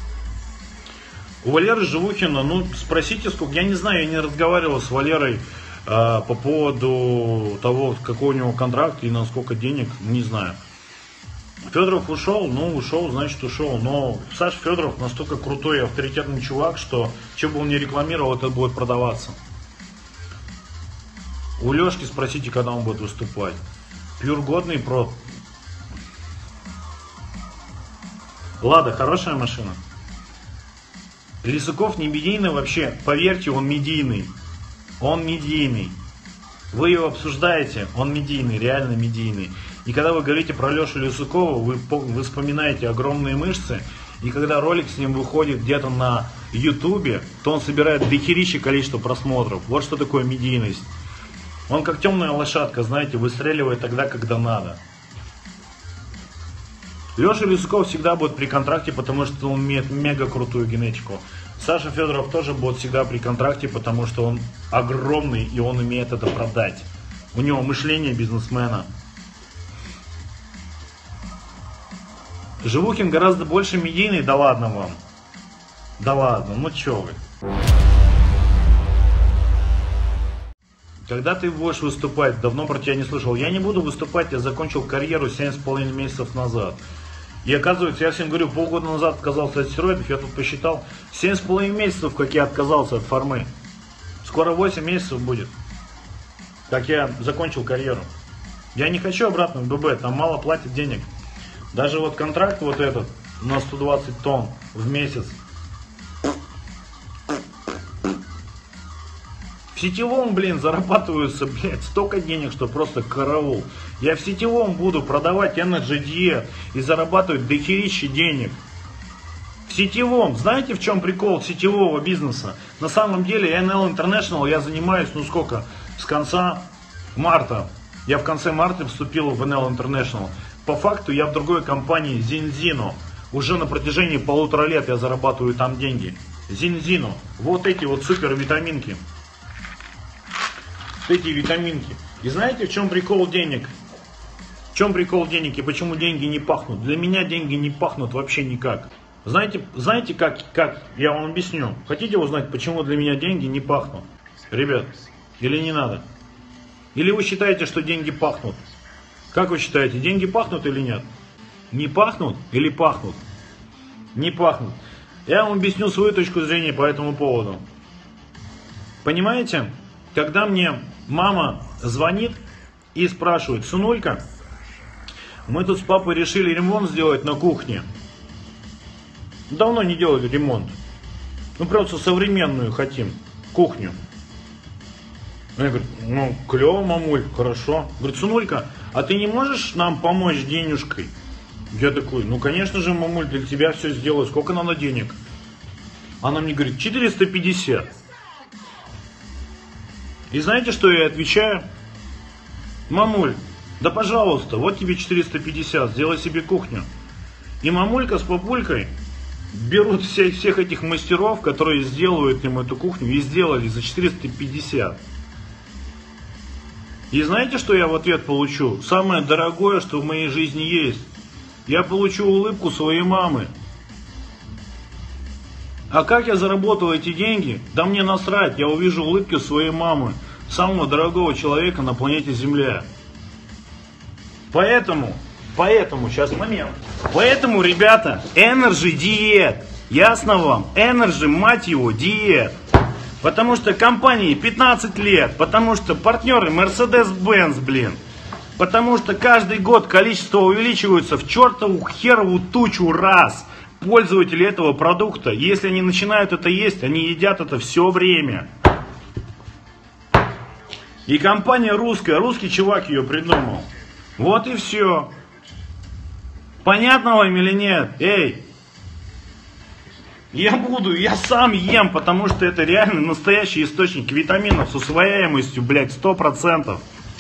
У Валеры Живухина, ну спросите сколько. Я не знаю, я не разговаривал с Валерой э, по поводу того, какой у него контракт и на сколько денег, не знаю. Федоров ушел, ну ушел, значит ушел. Но Саша Федоров настолько крутой и авторитетный чувак, что что бы он ни рекламировал, это будет продаваться. У Лешки спросите, когда он будет выступать. Пьюр годный про. Лада хорошая машина. Лисаков не медийный вообще, поверьте, он медийный. Он медийный. Вы его обсуждаете, он медийный, реально медийный. И когда вы говорите про Лешу Лисакова, вы, вы вспоминаете огромные мышцы. И когда ролик с ним выходит где-то на ютубе, то он собирает дохерища количество просмотров. Вот что такое медийность. Он как темная лошадка, знаете, выстреливает тогда, когда надо. Леша Лисаков всегда будет при контракте, потому что он имеет мега крутую генетику. Саша Федоров тоже будет всегда при контракте, потому что он огромный и он умеет это продать. У него мышление бизнесмена. Живухин гораздо больше медийный, да ладно вам. Да ладно, ну чё вы. Когда ты будешь выступать? Давно про тебя не слышал. Я не буду выступать, я закончил карьеру семь с половиной месяцев назад. И оказывается, я всем говорю, полгода назад отказался от стероидов, я тут посчитал, семь с половиной месяцев, как я отказался от формы. Скоро восемь месяцев будет, как я закончил карьеру. Я не хочу обратно в ББ, там мало платят денег. Даже вот контракт вот этот на сто двадцать тонн в месяц. В сетевом, блин, зарабатываются, блядь, столько денег, что просто караул. Я в сетевом буду продавать Energy Diet и зарабатывать дохерища денег. В сетевом. Знаете, в чем прикол сетевого бизнеса? На самом деле, эн эл International я занимаюсь, ну сколько, с конца марта. Я в конце марта вступил в эн эл International. По факту я в другой компании, Зинзино. Уже на протяжении полутора лет я зарабатываю там деньги. Зинзино. Вот эти вот супер витаминки. Эти витаминки. И знаете, в чем прикол денег? В чем прикол денег и почему деньги не пахнут? Для меня деньги не пахнут вообще никак. Знаете, знаете как, как? Я вам объясню. Хотите узнать, почему для меня деньги не пахнут? Ребят, или не надо? Или вы считаете, что деньги пахнут? Как вы считаете, деньги пахнут или нет? Не пахнут или пахнут? Не пахнут. Я вам объясню свою точку зрения по этому поводу. Понимаете? Когда мне мама звонит и спрашивает, сынулька, мы тут с папой решили ремонт сделать на кухне. Давно не делали ремонт. Ну просто современную хотим, кухню. Я говорю, ну клево, мамуль, хорошо. Говорит, сынулька, а ты не можешь нам помочь денежкой? Я такой, ну конечно же, мамуль, для тебя все сделаю, сколько надо денег? Она мне говорит, четыреста пятьдесят. И знаете, что я отвечаю? Мамуль, да пожалуйста, вот тебе четыреста пятьдесят, сделай себе кухню. И мамулька с папулькой берут всех, всех этих мастеров, которые сделают им эту кухню, и сделали за четыреста пятьдесят. И знаете, что я в ответ получу? Самое дорогое, что в моей жизни есть. Я получу улыбку своей мамы. А как я заработал эти деньги? Да мне насрать, я увижу улыбки своей мамы, самого дорогого человека на планете Земля. Поэтому Поэтому, сейчас момент. Поэтому, ребята, Energy диет. Ясно вам? Energy, мать его, диет. Потому что компании пятнадцать лет. Потому что партнеры Mercedes-Benz, блин. Потому что каждый год количество увеличивается в чертову херову тучу раз. Пользователи этого продукта, если они начинают это есть, они едят это все время. И компания русская, русский чувак ее придумал. Вот и все. Понятно вам или нет? Эй! Я буду, я сам ем, потому что это реально настоящий источник витаминов с усвояемостью, блядь, сто процентов.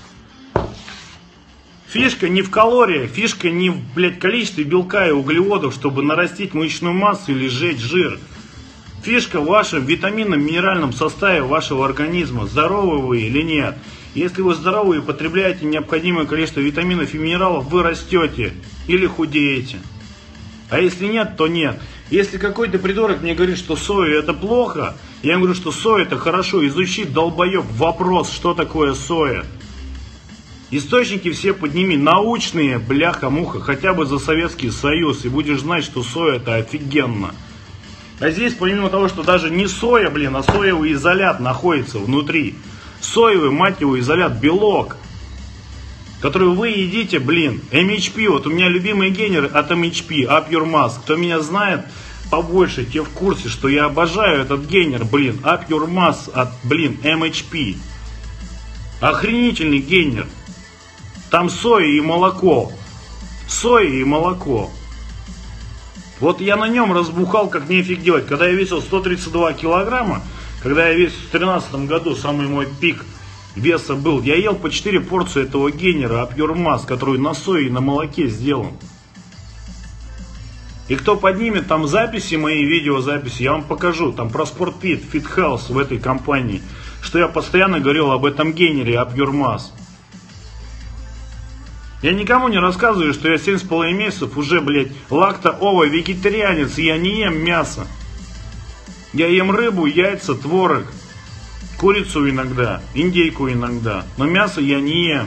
Фишка не в калориях, фишка не в, блядь, количестве белка и углеводов, чтобы нарастить мышечную массу или сжечь жир. Фишка в вашем витаминном минеральном составе вашего организма, здоровы вы или нет. Если вы здоровы и потребляете необходимое количество витаминов и минералов, вы растете или худеете. А если нет, то нет. Если какой-то придурок мне говорит, что соя это плохо, я ему говорю, что соя это хорошо. Изучи, долбоеб, вопрос, что такое соя. Источники все подними, научные, бляха-муха, хотя бы за Советский Союз, и будешь знать, что соя это офигенно. А здесь, помимо того, что даже не соя, блин, а соевый изолят находится внутри. Соевый, мать его, изолят, белок, который вы едите, блин, эм эйч пи, вот у меня любимый гейнер от эм эйч пи, Up Your Mass. Кто меня знает побольше, те в курсе, что я обожаю этот гейнер, блин, Up Your Mass от, блин, эм эйч пи. Охренительный гейнер. Там соя и молоко. Соя и молоко. Вот я на нем разбухал, как нефиг делать. Когда я весил сто тридцать два килограмма, когда я весил в тринадцатом году, самый мой пик веса был, я ел по четыре порции этого гейнера Up Your Mass, который на сое и на молоке сделан. И кто поднимет там записи, мои видеозаписи, я вам покажу. Там про SportFit, Fit Health в этой компании, что я постоянно говорил об этом гейнере Up Your Mass. Я никому не рассказываю, что я семь с половиной месяцев уже, блядь, лакто-ово-вегетарианец, и я не ем мясо. Я ем рыбу, яйца, творог, курицу иногда, индейку иногда, но мясо я не ем.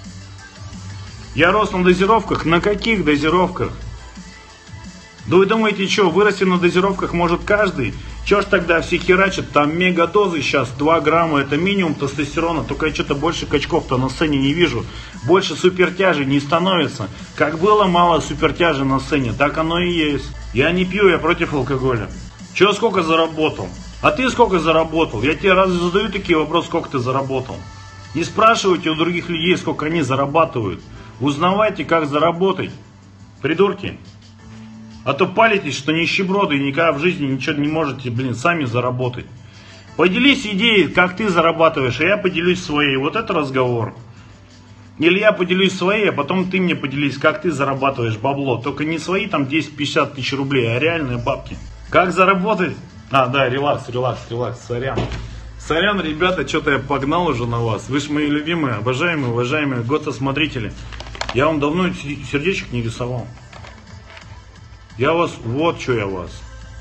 Я рос на дозировках? На каких дозировках? Да вы думаете, что, вырасти на дозировках может каждый? Чё ж тогда все херачат, там мегадозы сейчас, два грамма, это минимум тестостерона, только я что-то больше качков-то на сцене не вижу, больше супертяжей не становится. Как было мало супертяжей на сцене, так оно и есть. Я не пью, я против алкоголя. Чё, сколько заработал? А ты сколько заработал? Я тебе разве задаю такие вопросы, сколько ты заработал? Не спрашивайте у других людей, сколько они зарабатывают. Узнавайте, как заработать, придурки. А то палитесь, что нищеброды и никогда в жизни ничего не можете, блин, сами заработать. Поделись идеей, как ты зарабатываешь, а я поделюсь своей. Вот это разговор. Или я поделюсь своей, а потом ты мне поделись, как ты зарабатываешь бабло. Только не свои там десять-пятьдесят тысяч рублей, а реальные бабки. Как заработать? А, да, релакс, релакс, релакс, сорян. Сорян, ребята, что-то я погнал уже на вас. Вы же мои любимые, обожаемые, уважаемые гососмотрители. Я вам давно сердечек не рисовал. Я вас, вот что я вас.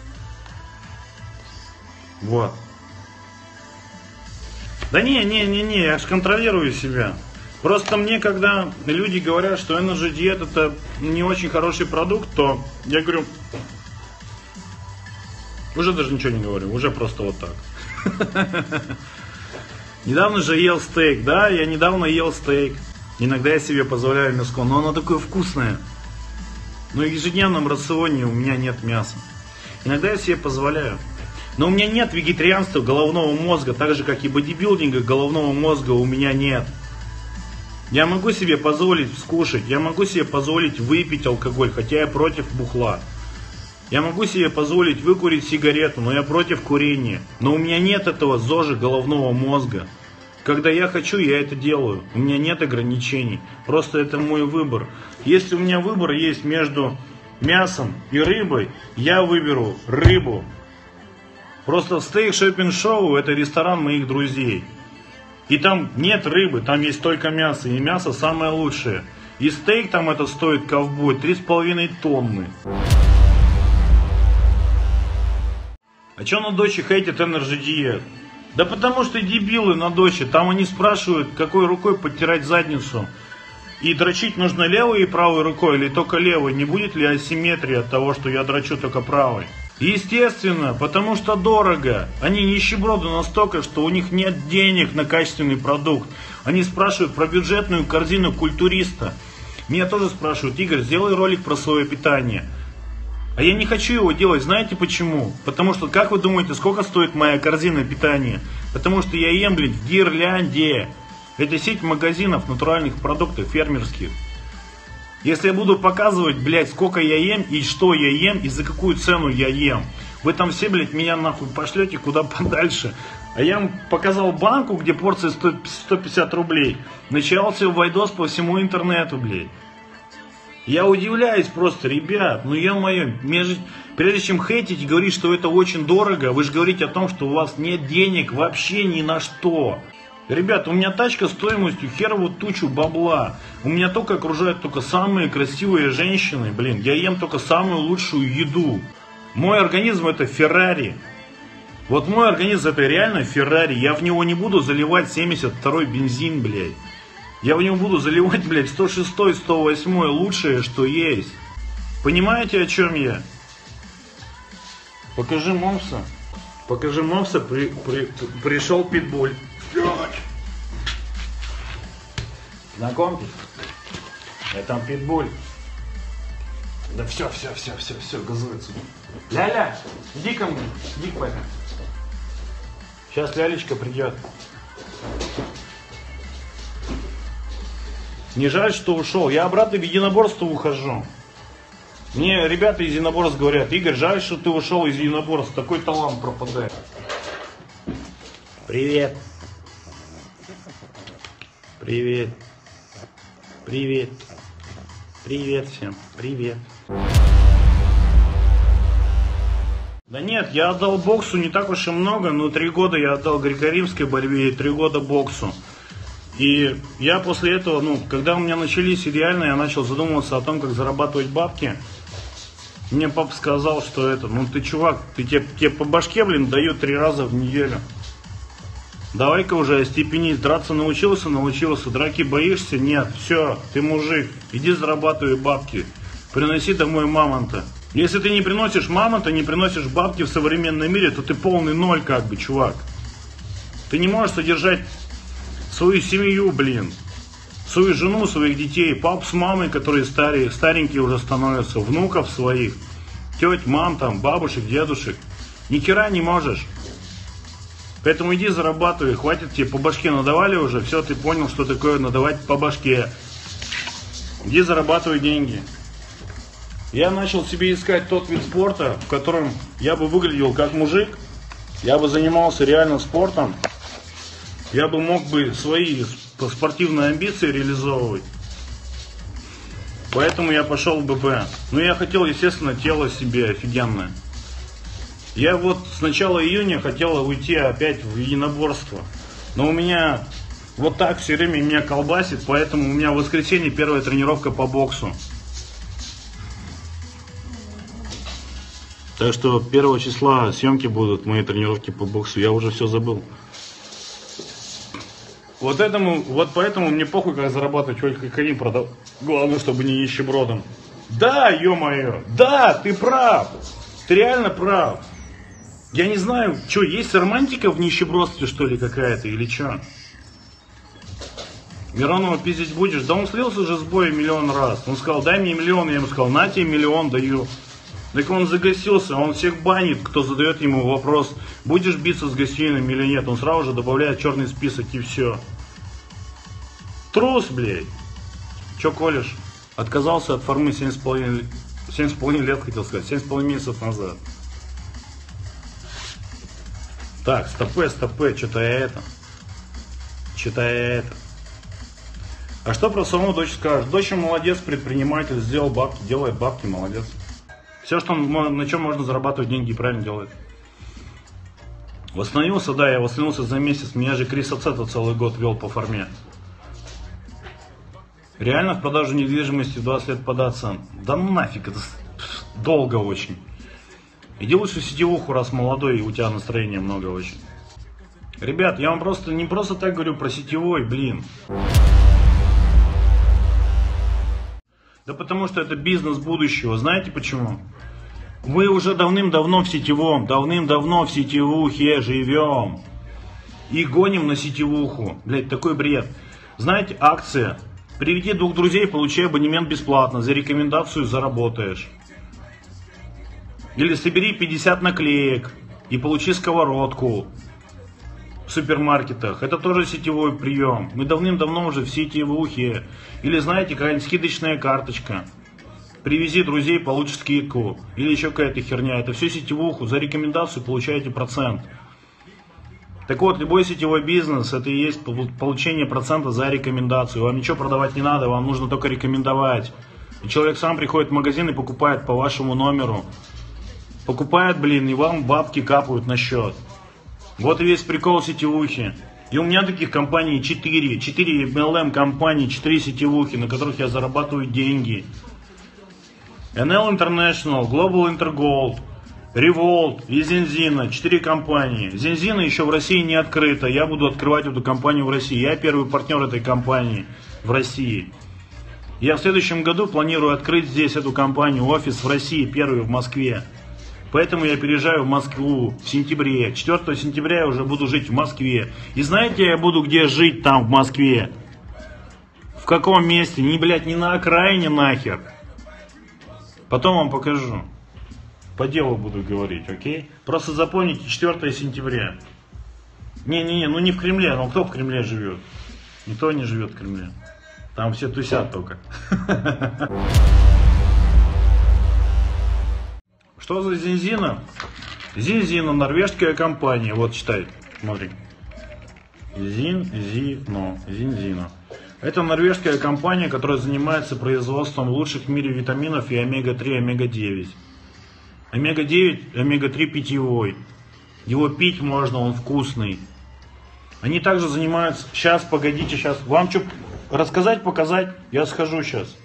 Вот. Да не, не, не, не, я же контролирую себя. Просто мне, когда люди говорят, что Energy Diet это не очень хороший продукт, то я говорю, уже даже ничего не говорю, уже просто вот так. Недавно же ел стейк, да, я недавно ел стейк. Иногда я себе позволяю мяско, но оно такое вкусное. Но в ежедневном рационе у меня нет мяса. Иногда я себе позволяю. Но у меня нет вегетарианства головного мозга, так же как и бодибилдинга головного мозга у меня нет. Я могу себе позволить скушать, я могу себе позволить выпить алкоголь, хотя я против бухла. Я могу себе позволить выкурить сигарету, но я против курения. Но у меня нет этого зожа головного мозга. Когда я хочу, я это делаю. У меня нет ограничений. Просто это мой выбор. Если у меня выбор есть между мясом и рыбой, я выберу рыбу. Просто в Steak Shopping Show это ресторан моих друзей. И там нет рыбы, там есть только мясо. И мясо самое лучшее. И стейк там это стоит, ковбой, три с половиной тонны. А что на доче хейтит Energy Diet? Да потому что дебилы на доче, там они спрашивают, какой рукой подтирать задницу. И дрочить нужно левой и правой рукой, или только левой? Не будет ли асимметрии от того, что я дрочу только правой? Естественно, потому что дорого. Они нищеброды настолько, что у них нет денег на качественный продукт. Они спрашивают про бюджетную корзину культуриста. Меня тоже спрашивают: Игорь, сделай ролик про свое питание. А я не хочу его делать, знаете почему? Потому что, как вы думаете, сколько стоит моя корзина питания? Потому что я ем, блин, в Гирлянде. Это сеть магазинов натуральных продуктов, фермерских. Если я буду показывать, блядь, сколько я ем и что я ем и за какую цену я ем, вы там все, блядь, меня нахуй пошлете куда подальше. А я вам показал банку, где порция стоит сто пятьдесят рублей. Начался вайдос по всему интернету, блядь. Я удивляюсь просто, ребят, ну ё-моё, между... прежде чем хейтить и говорить, что это очень дорого, вы же говорите о том, что у вас нет денег вообще ни на что. Ребят, у меня тачка стоимостью херову тучу бабла. У меня только окружают только самые красивые женщины, блин. Я ем только самую лучшую еду. Мой организм это Феррари. Вот мой организм это реально Феррари. Я в него не буду заливать семьдесят второй бензин, блядь. Я в него буду заливать, блядь, сто шестой, сто восьмой, лучшее, что есть. Понимаете, о чем я? Покажи мопса. Покажи мопса, при, при, пришел питбуль. Знакомьтесь, это питбуль. Да все, все, все, все, все, газуется. Ляля, иди ко мне, иди к папе. Сейчас Лялечка придет. Не жаль, что ушел. Я обратно в единоборство ухожу. Мне ребята из единоборств говорят: Игорь, жаль, что ты ушел из единоборств. Такой талант пропадает. Привет. Привет. Привет. Привет всем. Привет. Да нет, я отдал боксу не так уж и много, но три года я отдал греко-римской борьбе и три года боксу. И я после этого, ну, когда у меня начались реально, я начал задумываться о том, как зарабатывать бабки. Мне папа сказал, что это, ну ты чувак, ты тебе, тебе по башке, блин, дают три раза в неделю. Давай-ка уже остепенись, драться научился, научился, драки боишься? Нет, все, ты мужик, иди зарабатывай бабки, приноси домой мамонта. Если ты не приносишь мамонта, не приносишь бабки в современном мире, то ты полный ноль как бы, чувак. Ты не можешь содержать свою семью, блин, свою жену, своих детей, пап с мамой, которые старые, старенькие уже становятся, внуков своих, теть, мам, там, бабушек, дедушек. Ни хера не можешь. Поэтому иди зарабатывай, хватит тебе по башке надавали уже, все, ты понял, что такое надавать по башке. Иди зарабатывай деньги. Я начал себе искать тот вид спорта, в котором я бы выглядел как мужик, я бы занимался реально спортом, я бы мог бы свои спортивные амбиции реализовывать. Поэтому я пошел в ББ. Но я хотел, естественно, тело себе офигенное. Я вот с начала июня хотел уйти опять в единоборство. Но у меня вот так все время меня колбасит, поэтому у меня в воскресенье первая тренировка по боксу. Так что первого числа съемки будут, мои тренировки по боксу. Я уже все забыл. Вот этому, вот поэтому мне похуй, как зарабатывать, хоть кокаин продал. Главное, чтобы не нищебродом. Да, ё-моё, да, ты прав. Ты реально прав. Я не знаю, что, есть романтика в нищебродстве, что ли, какая-то, или что? Миронова пиздить будешь? Да он слился уже с боя миллион раз. Он сказал, дай мне миллион, я ему сказал, на тебе миллион даю. Так он загасился, он всех банит, кто задает ему вопрос, будешь биться с гостиным или нет. Он сразу же добавляет черный список и все. Трус, блядь. Че колешь? Отказался от формы семь с половиной лет, хотел сказать, семь с половиной месяцев назад. Так, стопэ, стопэ, что-то я это. Что-то я это. А что про саму дочь скажешь? Дочь молодец, предприниматель, сделал бабки, делает бабки, молодец. Все, что он, на чем можно зарабатывать деньги, правильно делает. Восстановился, да, я восстановился за месяц. Меня же Крис Ацета целый год вел по форме. Реально в продажу недвижимости в двадцать лет податься? Да ну нафиг, это долго очень. Иди лучше в сетевуху, раз молодой, и у тебя настроения много очень. Ребят, я вам просто не просто так говорю про сетевой, блин. Да потому что это бизнес будущего. Знаете почему? Мы уже давным-давно в сетевом, давным-давно в сетевухе живем. И гоним на сетевуху. Блять, такой бред. Знаете, акция. Приведи двух друзей, получай абонемент бесплатно. За рекомендацию заработаешь. Или собери пятьдесят наклеек и получи сковородку в супермаркетах. Это тоже сетевой прием. Мы давным-давно уже в сетевухе. Или знаете, какая-нибудь скидочная карточка. Привези друзей, получишь скидку. Или еще какая-то херня. Это все сетевуху. За рекомендацию получаете процент. Так вот, любой сетевой бизнес, это и есть получение процента за рекомендацию. Вам ничего продавать не надо, вам нужно только рекомендовать. И человек сам приходит в магазин и покупает по вашему номеру. Покупает, блин, и вам бабки капают на счет. Вот и весь прикол сетевухи. И у меня таких компаний четыре. четыре эм эл эм компании, четыре сетевухи, на которых я зарабатываю деньги. эн эл International, Global Intergold, Revolt и Zenzina. четыре компании. Zenzina еще в России не открыта. Я буду открывать эту компанию в России. Я первый партнер этой компании в России. Я в следующем году планирую открыть здесь эту компанию, офис в России, первый в Москве. Поэтому я переезжаю в Москву в сентябре. четвёртого сентября я уже буду жить в Москве. И знаете, я буду где жить там в Москве? В каком месте? Не, блядь, не на окраине нахер. Потом вам покажу. По делу буду говорить, окей? Просто запомните, четвёртого сентября. Не-не-не, ну не в Кремле, но кто в Кремле живет? Никто не живет в Кремле. Там все тусят только. Что за Zenzina? Zenzina, норвежская компания. Вот читай, смотри. Zenzina. Zenzina. Это норвежская компания, которая занимается производством лучших в мире витаминов и омега три, омега девять. омега девять, омега три питьевой. Его пить можно, он вкусный. Они также занимаются... Сейчас, погодите, сейчас. Вам что, рассказать, показать? Я схожу сейчас.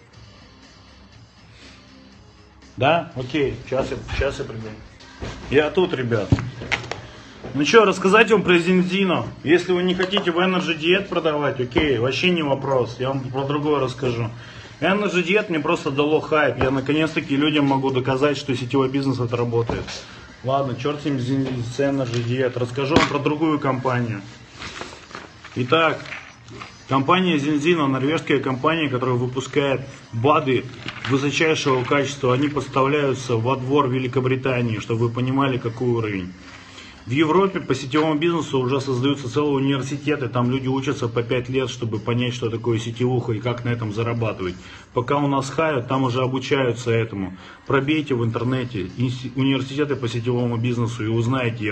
Да? Окей, сейчас я, сейчас я приду. Я тут, ребят. Ну что, рассказать вам про Zenzina. Если вы не хотите в Energy Diet продавать, окей, вообще не вопрос. Я вам про другое расскажу. Energy Diet мне просто дало хайп. Я наконец-таки людям могу доказать, что сетевой бизнес это работает. Ладно, черт с ним с Energy Diet. Расскажу вам про другую компанию. Итак, компания Zenzina, норвежская компания, которая выпускает БАДы высочайшего качества. Они поставляются во двор Великобритании, чтобы вы понимали, какой уровень. В Европе по сетевому бизнесу уже создаются целые университеты, там люди учатся по пять лет, чтобы понять, что такое сетевуха и как на этом зарабатывать. Пока у нас хайят, там уже обучаются этому. Пробейте в интернете университеты по сетевому бизнесу и узнаете,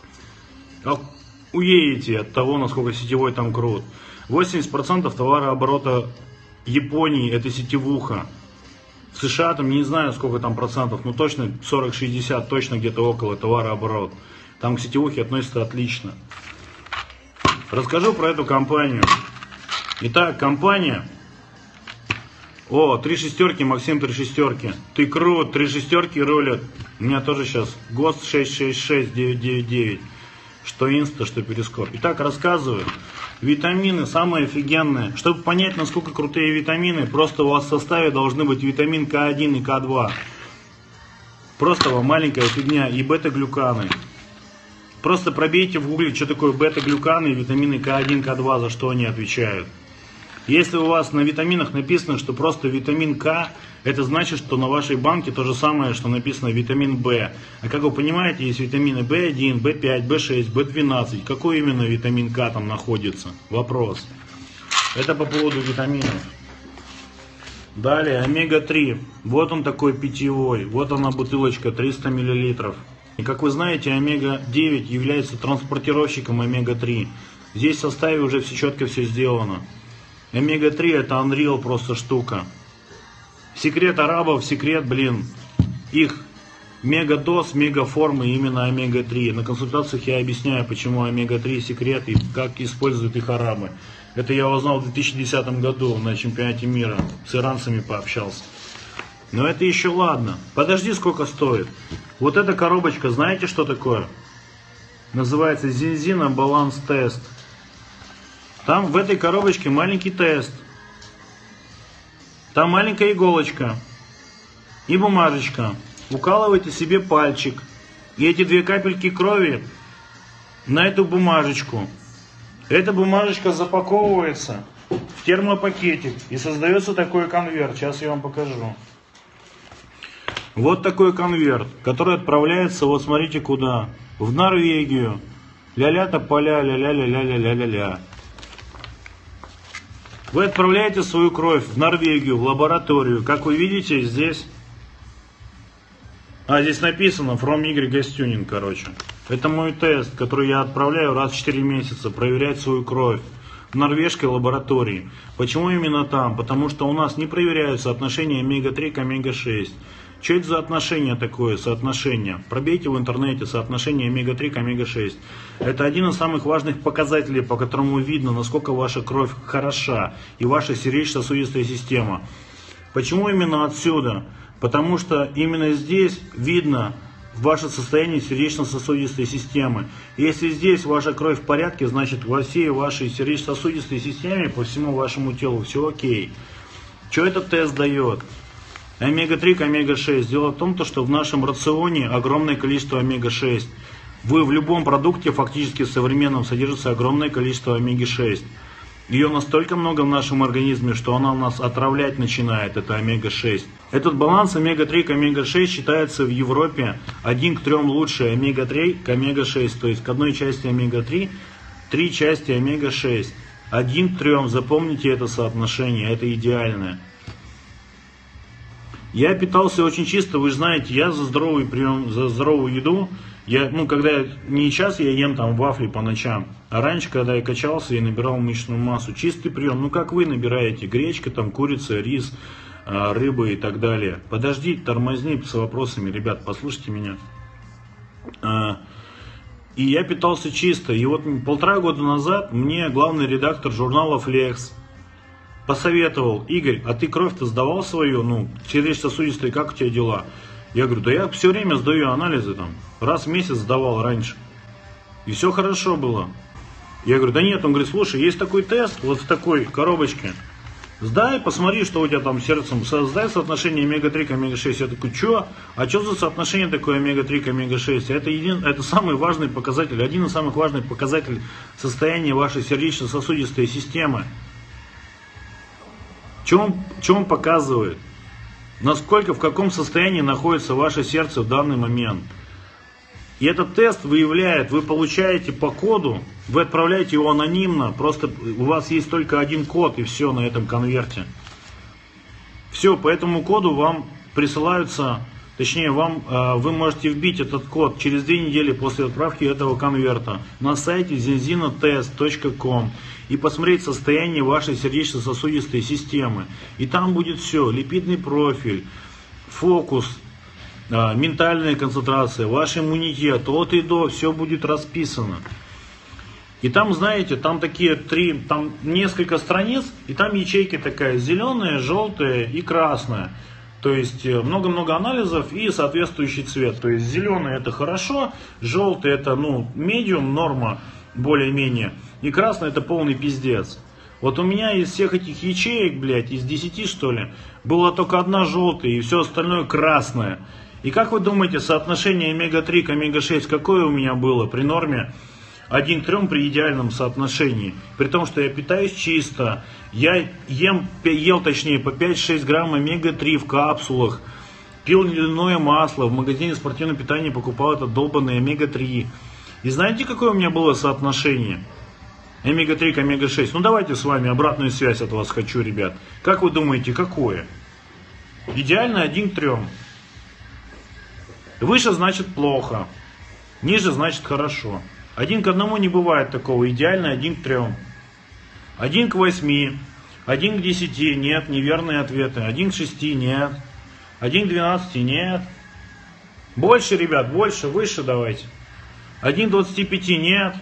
уедете от того, насколько сетевой там крут. восемьдесят процентов товарооборота Японии это сетевуха. В США там не знаю сколько там процентов, но точно сорок-шестьдесят, точно где-то около товарооборот. Там к сетевухе относятся отлично. Расскажу про эту компанию. Итак, компания. О, три шестерки, Максим, три шестерки. Ты крут, три шестерки рулят. У меня тоже сейчас ГОСТ шесть шесть шесть девять девять девять. Что инста, что перископ. Итак, рассказываю. Витамины самые офигенные. Чтобы понять, насколько крутые витамины, просто у вас в составе должны быть витамин ка один и ка два. Просто вам маленькая фигня. И бета-глюканы. Просто пробейте в гугле, что такое бета-глюканы и витамины ка один, ка два, за что они отвечают. Если у вас на витаминах написано, что просто витамин К, это значит, что на вашей банке то же самое, что написано витамин В. А как вы понимаете, есть витамины бэ один, бэ пять, бэ шесть, бэ двенадцать. Какой именно витамин К там находится? Вопрос. Это по поводу витаминов. Далее, омега три. Вот он такой питьевой. Вот она бутылочка, триста миллилитров. И как вы знаете, омега девять является транспортировщиком омега три. Здесь в составе уже все четко все сделано. омега три это Unreal просто штука. Секрет арабов, секрет, блин, их мегадоз, мегаформы именно омега три. На консультациях я объясняю, почему омега три секрет и как используют их арабы. Это я узнал в две тысячи десятом году на чемпионате мира. С иранцами пообщался. Но это еще ладно. Подожди, сколько стоит. Вот эта коробочка, знаете, что такое? Называется Zenzina Balance Test. Там в этой коробочке маленький тест. Там маленькая иголочка и бумажечка. Укалываете себе пальчик. И эти две капельки крови на эту бумажечку. Эта бумажечка запаковывается в термопакетик. И создается такой конверт. Сейчас я вам покажу. Вот такой конверт, который отправляется, вот смотрите куда. В Норвегию. Ля-ля-то поля, ля-ля-ля-ля-ля-ля-ля-ля. Вы отправляете свою кровь в Норвегию, в лабораторию. Как вы видите, здесь... А, здесь написано From Игорь Гостюнин, короче. Это мой тест, который я отправляю раз в четыре месяца, проверять свою кровь в норвежской лаборатории. Почему именно там? Потому что у нас не проверяются отношения омега три к омега шесть. Что это за отношение такое, соотношение? Пробейте в интернете соотношение омега три к омега шесть. Это один из самых важных показателей, по которому видно, насколько ваша кровь хороша и ваша сердечно-сосудистая система. Почему именно отсюда? Потому что именно здесь видно ваше состояние сердечно-сосудистой системы. Если здесь ваша кровь в порядке, значит во всей вашей сердечно-сосудистой системе, по всему вашему телу все окей. Что этот тест дает? омега три к омега шесть. Дело в том, что в нашем рационе огромное количество омега шесть. Вы в любом продукте, фактически современном, содержится огромное количество омега шесть. Ее настолько много в нашем организме, что она у нас отравлять начинает, это омега шесть. Этот баланс омега три к омега шесть считается в Европе один к трем лучше омега три к омега шесть. То есть к одной части омега три, три части омега шесть. один к трем, запомните это соотношение, это идеальное. Я питался очень чисто, вы же знаете, я за здоровый прием, за здоровую еду. Я, ну, когда я, не сейчас я ем там вафли по ночам, а раньше, когда я качался, я набирал мышечную массу. Чистый прием, ну как вы набираете? Гречка, там, курица, рис, рыба и так далее. Подожди, тормозни с вопросами, ребят, послушайте меня. И я питался чисто. И вот полтора года назад мне главный редактор журнала Flex посоветовал: Игорь, а ты кровь-то сдавал свою, ну, сердечно-сосудистые, как у тебя дела? Я говорю, да я все время сдаю анализы, там, раз в месяц сдавал раньше. И все хорошо было. Я говорю, да нет, он говорит, слушай, есть такой тест, вот в такой коробочке. Сдай, посмотри, что у тебя там с сердцем, создай соотношение омега три к омега шесть. Я такой, что? А что за соотношение такое омега три к омега шесть? Это, един... это самый важный показатель, один из самых важных показателей состояния вашей сердечно-сосудистой системы. Что он, что он показывает? Насколько, в каком состоянии находится ваше сердце в данный момент. И этот тест выявляет, вы получаете по коду, вы отправляете его анонимно, просто у вас есть только один код и все на этом конверте. Все, по этому коду вам присылаются, точнее, вам, вы можете вбить этот код через две недели после отправки этого конверта на сайте зензинотест точка ком и посмотреть состояние вашей сердечно-сосудистой системы. И там будет все, липидный профиль, фокус, ментальная концентрация, ваш иммунитет, от и до, все будет расписано. И там, знаете, там такие три, там несколько страниц, и там ячейки такая, зеленая, желтая и красная. То есть много-много анализов и соответствующий цвет. То есть зеленый это хорошо, желтый это, ну, медиум, норма, более-менее. И красный это полный пиздец. Вот у меня из всех этих ячеек, блядь, из десяти что ли, была только одна желтая и все остальное красное. И как вы думаете, соотношение омега три к омега шесть какое у меня было при норме один к трем при идеальном соотношении? При том, что я питаюсь чисто, я ем, ел точнее по пять-шесть грамм омега три в капсулах, пил льняное масло, в магазине спортивного питания покупал это долбанное омега три. И знаете, какое у меня было соотношение? омега три к омега шесть. Ну давайте с вами обратную связь от вас хочу, ребят. Как вы думаете, какое? Идеально один к трем. Выше значит плохо. Ниже значит хорошо. Один к одному не бывает такого. Идеально один к трем. Один к восьми. Один к десяти. Нет, неверные ответы. Один к шести. Нет. Один к двенадцати. Нет. Больше, ребят, больше, выше давайте. Один к двадцати пяти. Нет.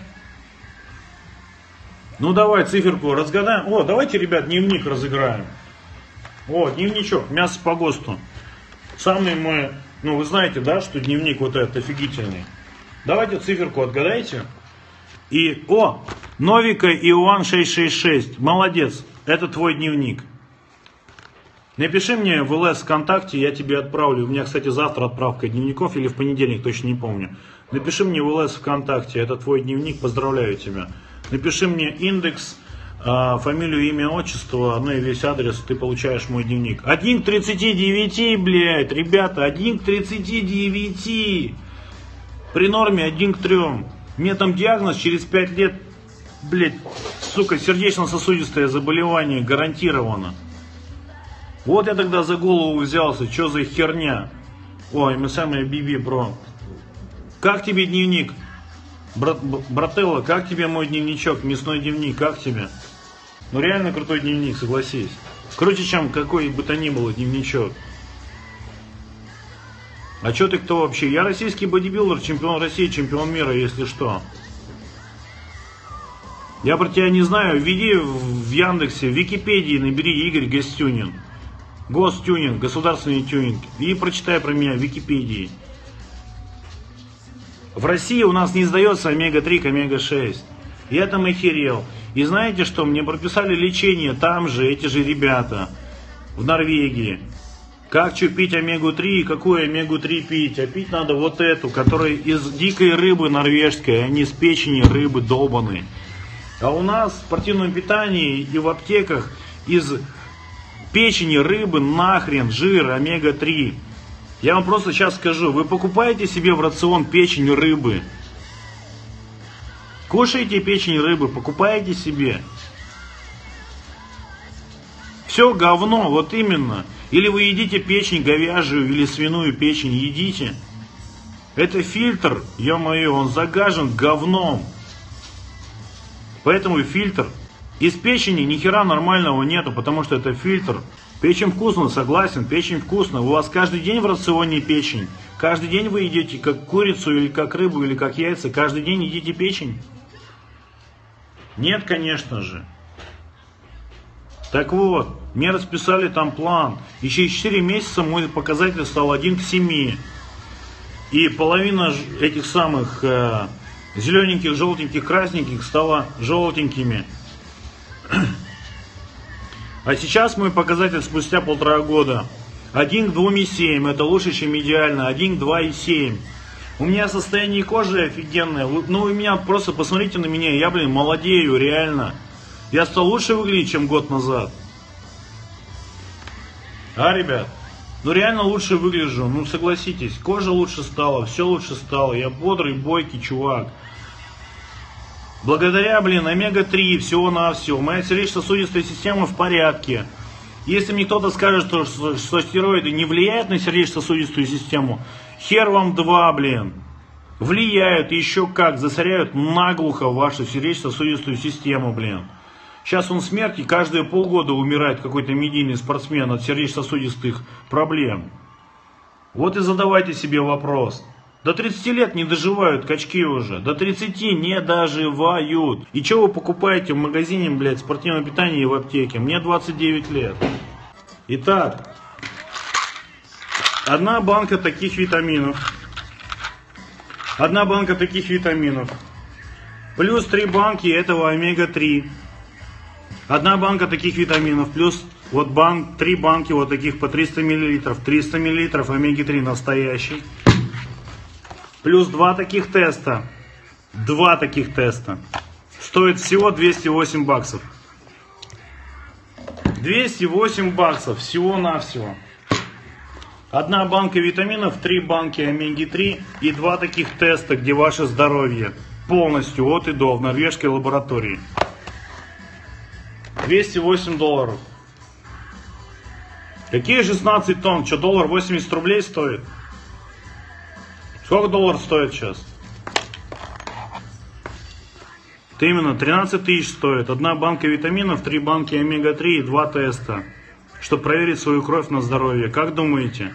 Ну давай циферку разгадаем. О, давайте, ребят, дневник разыграем. О, дневничок, мясо по ГОСТу. Самый мой, ну вы знаете, да, что дневник вот этот офигительный. Давайте циферку отгадайте. И, о, Новика Иоанн шестьсот шестьдесят шесть. Молодец, это твой дневник. Напиши мне в ЛС ВКонтакте, я тебе отправлю. У меня, кстати, завтра отправка дневников или в понедельник, точно не помню. Напиши мне в ЛС ВКонтакте, это твой дневник, поздравляю тебя. Напиши мне индекс, фамилию, имя, отчество, ну и весь адрес, ты получаешь мой дневник. один к тридцати девяти, блядь, ребята, один к тридцати девяти. При норме один к трем. Мне там диагноз через пять лет, блядь, сука, сердечно-сосудистое заболевание гарантировано. Вот я тогда за голову взялся, что за херня. Ой, мы самые биби, бро. Как тебе дневник? Брат, брателло, как тебе мой дневничок, мясной дневник, как тебе? Ну реально крутой дневник, согласись. Круче, чем какой бы то ни было дневничок. А чё ты кто вообще? Я российский бодибилдер, чемпион России, чемпион мира, если что. Я про тебя не знаю, введи в Яндексе, в Википедии набери Игорь Гостюнин. Гостюнинг, государственный тюнинг. И прочитай про меня в Википедии. В России у нас не сдается омега три к омега шесть. Я там охерел. И знаете что, мне прописали лечение там же, эти же ребята, в Норвегии. Как что пить омегу три и какую омегу три пить? А пить надо вот эту, которая из дикой рыбы норвежской, а не из печени рыбы долбаной. А у нас в спортивном питании и в аптеках из печени рыбы нахрен жир омега три. Я вам просто сейчас скажу, вы покупаете себе в рацион печень рыбы. Кушаете печень рыбы, покупаете себе. Все говно, вот именно. Или вы едите печень говяжью или свиную печень, едите. Это фильтр, ё-моё, он загажен говном. Поэтому фильтр. Из печени ни хера нормального нету, потому что это фильтр. Печень вкусно, согласен, печень вкусно. У вас каждый день в рационе печень. Каждый день вы едите как курицу, или как рыбу, или как яйца. Каждый день едите печень. Нет, конечно же. Так вот, мне расписали там план. И через четыре месяца мой показатель стал один к семи. И половина этих самых э, зелененьких, желтеньких, красненьких стала желтенькими. А сейчас мой показатель спустя полтора года один к двум и семь. Это лучше, чем идеально. один к двум и семь. У меня состояние кожи офигенное. Ну, у меня просто посмотрите на меня. Я, блин, молодею, реально. Я стал лучше выглядеть, чем год назад. А, ребят? Ну, реально лучше выгляжу. Ну, согласитесь. Кожа лучше стала, все лучше стало. Я бодрый, бойкий чувак. Благодаря, блин, омега три, всего-навсего. Моя сердечно-сосудистая система в порядке. Если мне кто-то скажет, что, что, что стероиды не влияют на сердечно-сосудистую систему, хер вам два, блин. Влияют, еще как, засоряют наглухо вашу сердечно-сосудистую систему, блин. Сейчас он смерти, каждые полгода умирает какой-то медийный спортсмен от сердечно-сосудистых проблем. Вот и задавайте себе вопрос. До тридцати лет не доживают качки уже. До тридцати не доживают. И что вы покупаете в магазине, блядь, спортивное питание и в аптеке? Мне двадцать девять лет. Итак, одна банка таких витаминов. Одна банка таких витаминов. Плюс три банки этого омега три. Одна банка таких витаминов. Плюс вот банк, три банки вот таких по триста миллилитров. триста миллилитров омеги три настоящий. Плюс два таких теста. Два таких теста. Стоит всего двести восемь баксов. двести восемь баксов всего-навсего. Одна банка витаминов, три банки омеги три и два таких теста, где ваше здоровье. Полностью от и до в норвежской лаборатории. двести восемь долларов. Какие шестнадцать тонн? Что, доллар восемьдесят рублей стоит? Сколько доллар стоит сейчас? Это именно тринадцать тысяч стоит. Одна банка витаминов, три банки омега три и два теста. Чтобы проверить свою кровь на здоровье. Как думаете?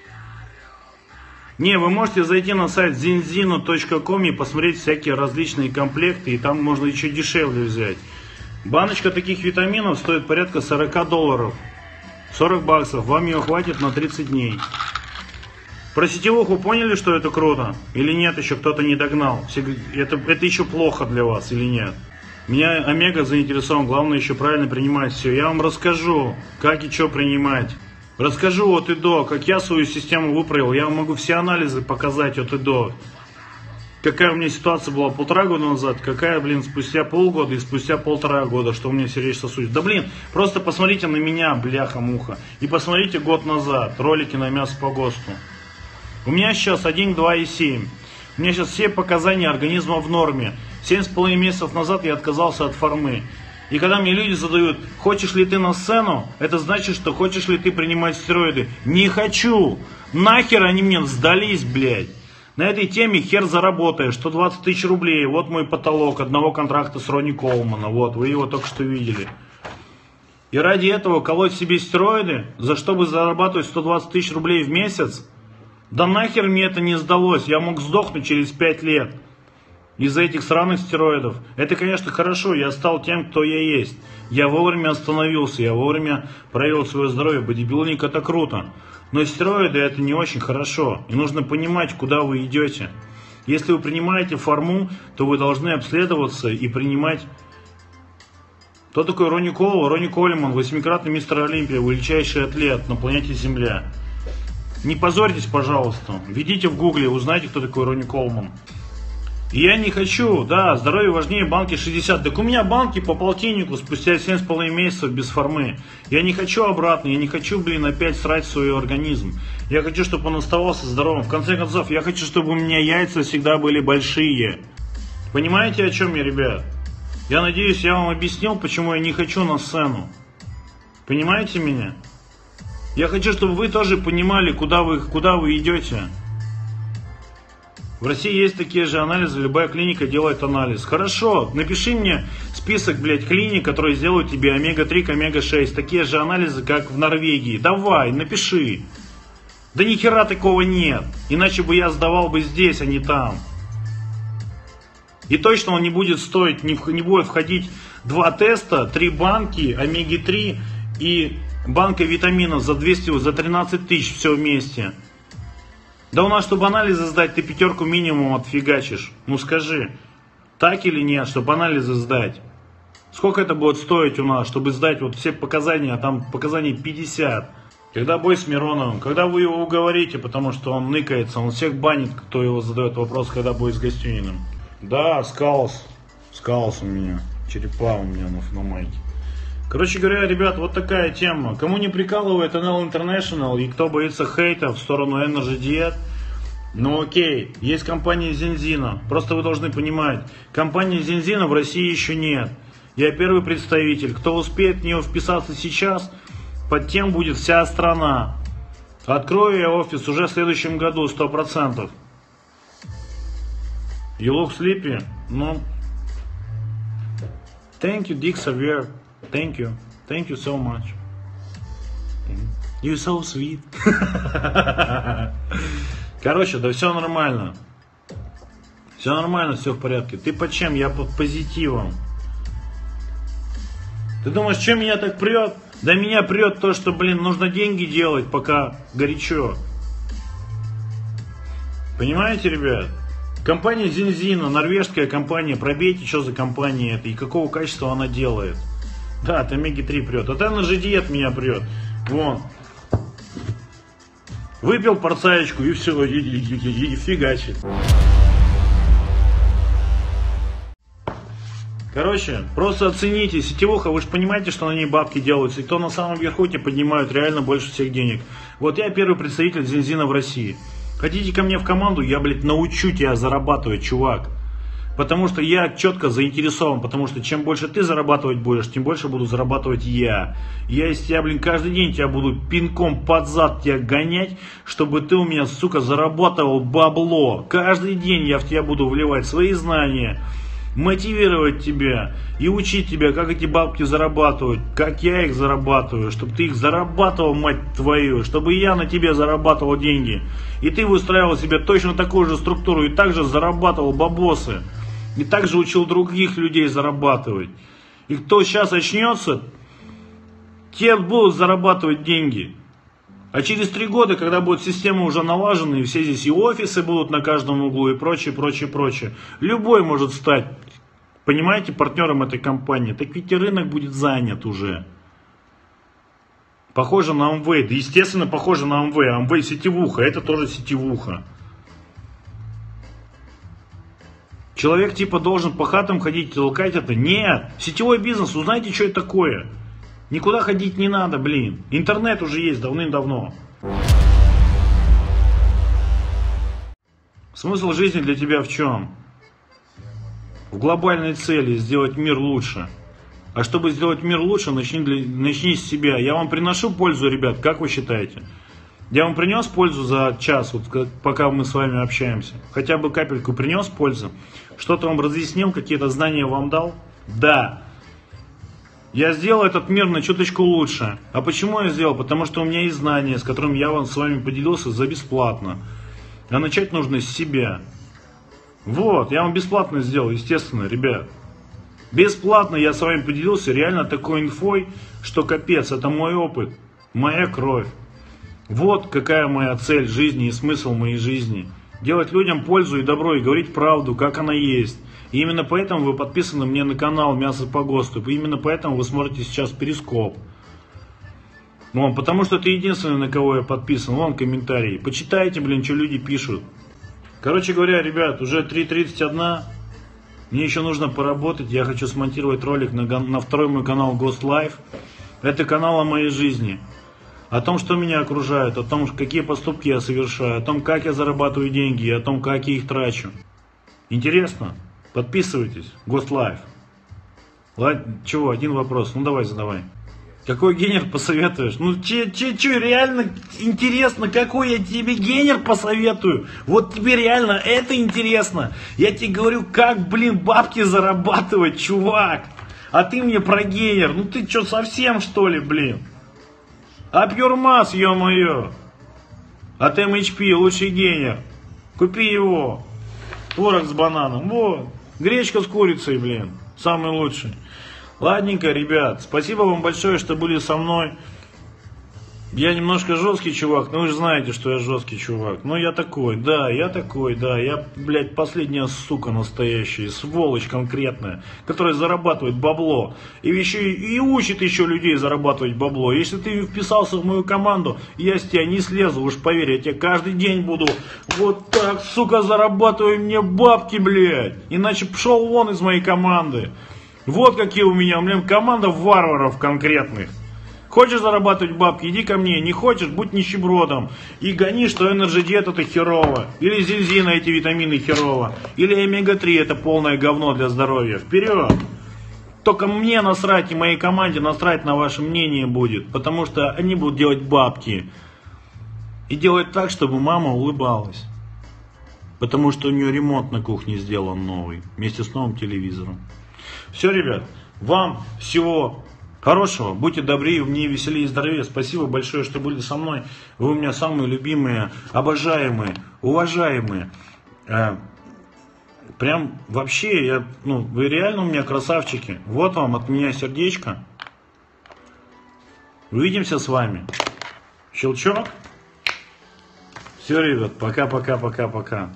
Не, вы можете зайти на сайт зинзино точка ком и посмотреть всякие различные комплекты. И там можно еще дешевле взять. Баночка таких витаминов стоит порядка сорок долларов. сорок баксов. Вам ее хватит на тридцать дней. Про сетевуху поняли, что это круто? Или нет, еще кто-то не догнал? Это, это еще плохо для вас или нет? Меня омега заинтересован, главное еще правильно принимать все. Я вам расскажу, как и что принимать. Расскажу от и до, как я свою систему выправил. Я вам могу все анализы показать от и до. Какая у меня ситуация была полтора года назад, какая, блин, спустя полгода и спустя полтора года, что у меня сердечно-сосудистая. Да, блин, просто посмотрите на меня, бляха-муха. И посмотрите год назад, ролики на мясо по ГОСТу. У меня сейчас один, два и семь. У меня сейчас все показания организма в норме. семь с половиной месяцев назад я отказался от формы. И когда мне люди задают, хочешь ли ты на сцену, это значит, что хочешь ли ты принимать стероиды. Не хочу. Нахер они мне сдались, блядь. На этой теме хер заработаешь, сто двадцать тысяч рублей, вот мой потолок одного контракта с Ронни Колмана, вот, вы его только что видели. И ради этого колоть себе стероиды, за чтобы зарабатывать сто двадцать тысяч рублей в месяц, да нахер мне это не сдалось, я мог сдохнуть через пять лет из-за этих сраных стероидов. Это, конечно, хорошо, я стал тем, кто я есть. Я вовремя остановился, я вовремя проявил свое здоровье, бодибилдинг это круто. Но стероиды это не очень хорошо. И нужно понимать, куда вы идете. Если вы принимаете форму, то вы должны обследоваться и принимать... Кто такой Ронни Коул? Ронни Колман, восьмикратный мистер Олимпия, величайший атлет на планете Земля. Не позорьтесь, пожалуйста. Введите в гугле, узнайте, кто такой Ронни Колман. И я не хочу, да, здоровье важнее банки шестьдесят. Так у меня банки по полтиннику спустя семь с половиной месяцев без формы. Я не хочу обратно, я не хочу, блин, опять срать свой организм. Я хочу, чтобы он оставался здоровым. В конце концов, я хочу, чтобы у меня яйца всегда были большие. Понимаете, о чем я, ребят? Я надеюсь, я вам объяснил, почему я не хочу на сцену. Понимаете меня? Я хочу, чтобы вы тоже понимали, куда вы, куда вы идете. В России есть такие же анализы, любая клиника делает анализ. Хорошо, напиши мне список, блядь, клиник, которые сделают тебе омега три к омега шесть. Такие же анализы, как в Норвегии. Давай, напиши. Да ни хера такого нет. Иначе бы я сдавал бы здесь, а не там. И точно он не будет стоить, не, не будет входить два теста, три банки, омеги три и банка витаминов за двести, за тринадцать тысяч все вместе. Да у нас, чтобы анализы сдать, ты пятерку минимум отфигачишь. Ну скажи, так или нет, чтобы анализы сдать? Сколько это будет стоить у нас, чтобы сдать вот все показания, а там показаний пятьдесят? Когда бой с Мироновым, когда вы его уговорите, потому что он ныкается, он всех банит, кто его задает вопрос, когда бой с Гостюниным. Да, скалс, скалс у меня, черепа у меня на, на майке. Короче говоря, ребят, вот такая тема. Кому не прикалывает эн эл International и кто боится хейта в сторону Energy Diet, ну окей, есть компания Зензина. Просто вы должны понимать, компании Зензина в России еще нет. Я первый представитель. Кто успеет в нее вписаться сейчас, под тем будет вся страна. Открою я офис уже в следующем году, сто процентов. You look sleepy? Ну, thank you, Dick Xavier. Thank you. Thank you so much. You're so sweet. Короче, да все нормально. Все нормально, все в порядке. Ты под чем? Я под позитивом. Ты думаешь, чем меня так прет? Да меня прет то, что, блин, нужно деньги делать, пока горячо. Понимаете, ребят? Компания Зензина, норвежская компания. Пробейте, что за компания это и какого качества она делает. Да, от омеги три прет. От Energy Diet меня прет. Вон. Выпил порцаечку и все, и, и, и, и фигачит. Короче, просто оцените. Сетевуха, вы же понимаете, что на ней бабки делаются. И кто на самом верху, те поднимают реально больше всех денег. Вот я первый представитель Зензина в России. Хотите ко мне в команду? Я, блядь, научу тебя зарабатывать, чувак. Потому что я четко заинтересован, потому что чем больше ты зарабатывать будешь, тем больше буду зарабатывать я. Я из тебя, блин, каждый день тебя буду пинком под зад тебя гонять, чтобы ты у меня, сука, зарабатывал бабло. Каждый день я в тебя буду вливать свои знания, мотивировать тебя и учить тебя, как эти бабки зарабатывать, как я их зарабатываю, чтобы ты их зарабатывал, мать твою, чтобы я на тебе зарабатывал деньги. И ты выстраивал себе точно такую же структуру и также зарабатывал бабосы. И также учил других людей зарабатывать. И кто сейчас очнется, те будут зарабатывать деньги. А через три года, когда будет система уже налажена, и все здесь и офисы будут на каждом углу, и прочее, прочее, прочее, любой может стать, понимаете, партнером этой компании. Так ведь и рынок будет занят уже. Похоже на Amway. Да, естественно, похоже на Amway. Amway сетевуха, это тоже сетевуха. Человек типа должен по хатам ходить и толкать это. Нет, сетевой бизнес, узнаете, что это такое. Никуда ходить не надо, блин. Интернет уже есть давным-давно. Смысл жизни для тебя в чем? В глобальной цели сделать мир лучше. А чтобы сделать мир лучше, начни, для, начни с себя. Я вам приношу пользу, ребят, как вы считаете? Я вам принес пользу за час, вот, пока мы с вами общаемся? Хотя бы капельку принес пользу? Что-то вам разъяснил, какие-то знания вам дал? Да. Я сделал этот мир на чуточку лучше. А почему я сделал? Потому что у меня есть знания, с которыми я вам с вами поделился за бесплатно. А начать нужно с себя. Вот, я вам бесплатно сделал, естественно, ребят. Бесплатно я с вами поделился реально такой инфой, что капец, это мой опыт, моя кровь. Вот какая моя цель жизни и смысл моей жизни. Делать людям пользу и добро, и говорить правду, как она есть. И именно поэтому вы подписаны мне на канал Мясо по ГОСТу. И именно поэтому вы смотрите сейчас Перископ. Вон, потому что это единственное, на кого я подписан. Вон комментарии. Почитайте, блин, что люди пишут. Короче говоря, ребят, уже три тридцать один. Мне еще нужно поработать. Я хочу смонтировать ролик на, на второй мой канал Ghost Life. Это канал о моей жизни. О том, что меня окружает, о том, какие поступки я совершаю, о том, как я зарабатываю деньги, о том, как я их трачу. Интересно? Подписывайтесь. Ghost Life. Ладно, чего, один вопрос. Ну давай, задавай. Какой генер посоветуешь? Ну че, че, че, реально интересно, какой я тебе генер посоветую? Вот тебе реально это интересно. Я тебе говорю, как, блин, бабки зарабатывать, чувак. А ты мне про генер. Ну ты что, совсем что ли, блин? Up your mass, ё-моё. От эм эйч пи лучший генер. Купи его. Творог с бананом. Вот. Гречка с курицей, блин. Самый лучший. Ладненько, ребят. Спасибо вам большое, что были со мной. Я немножко жесткий чувак, но вы же знаете, что я жесткий чувак. Но я такой, да, я такой, да. Я, блядь, последняя сука настоящая, сволочь конкретная, которая зарабатывает бабло. И еще и учит еще людей зарабатывать бабло. Если ты вписался в мою команду, я с тебя не слезу, уж поверь, я тебе каждый день буду вот так, сука, зарабатывай мне бабки, блядь. Иначе пошел вон из моей команды. Вот какие у меня, у меня команда варваров конкретных. Хочешь зарабатывать бабки, иди ко мне. Не хочешь, будь нищебродом. И гони, что Energy Diet это херово. Или Зельзина эти витамины херово. Или омега три это полное говно для здоровья. Вперед! Только мне насрать и моей команде насрать на ваше мнение будет. Потому что они будут делать бабки. И делать так, чтобы мама улыбалась. Потому что у нее ремонт на кухне сделан новый. Вместе с новым телевизором. Все, ребят, вам всего хорошего, будьте добрее, умнее, веселее и здоровее. Спасибо большое, что были со мной. Вы у меня самые любимые, обожаемые, уважаемые. Э, прям вообще, я, ну, вы реально у меня красавчики. Вот вам от меня сердечко. Увидимся с вами. Щелчок. Все, ребят, пока-пока-пока-пока.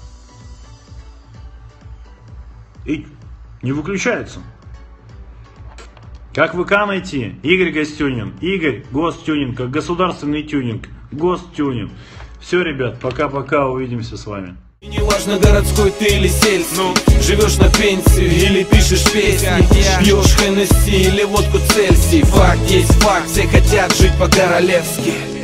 И не выключается. Как ВК найти? Игорь Гостюнин. Игорь Гостюнин, как государственный тюнинг. Гостюнин. Все, ребят, пока-пока, увидимся с вами. И не важно, городской ты или сельский, ну, живешь на пенсию или пишешь песни, пьешь Хеннесси или водку Цельсий. Факт есть факт, все хотят жить по-королевски.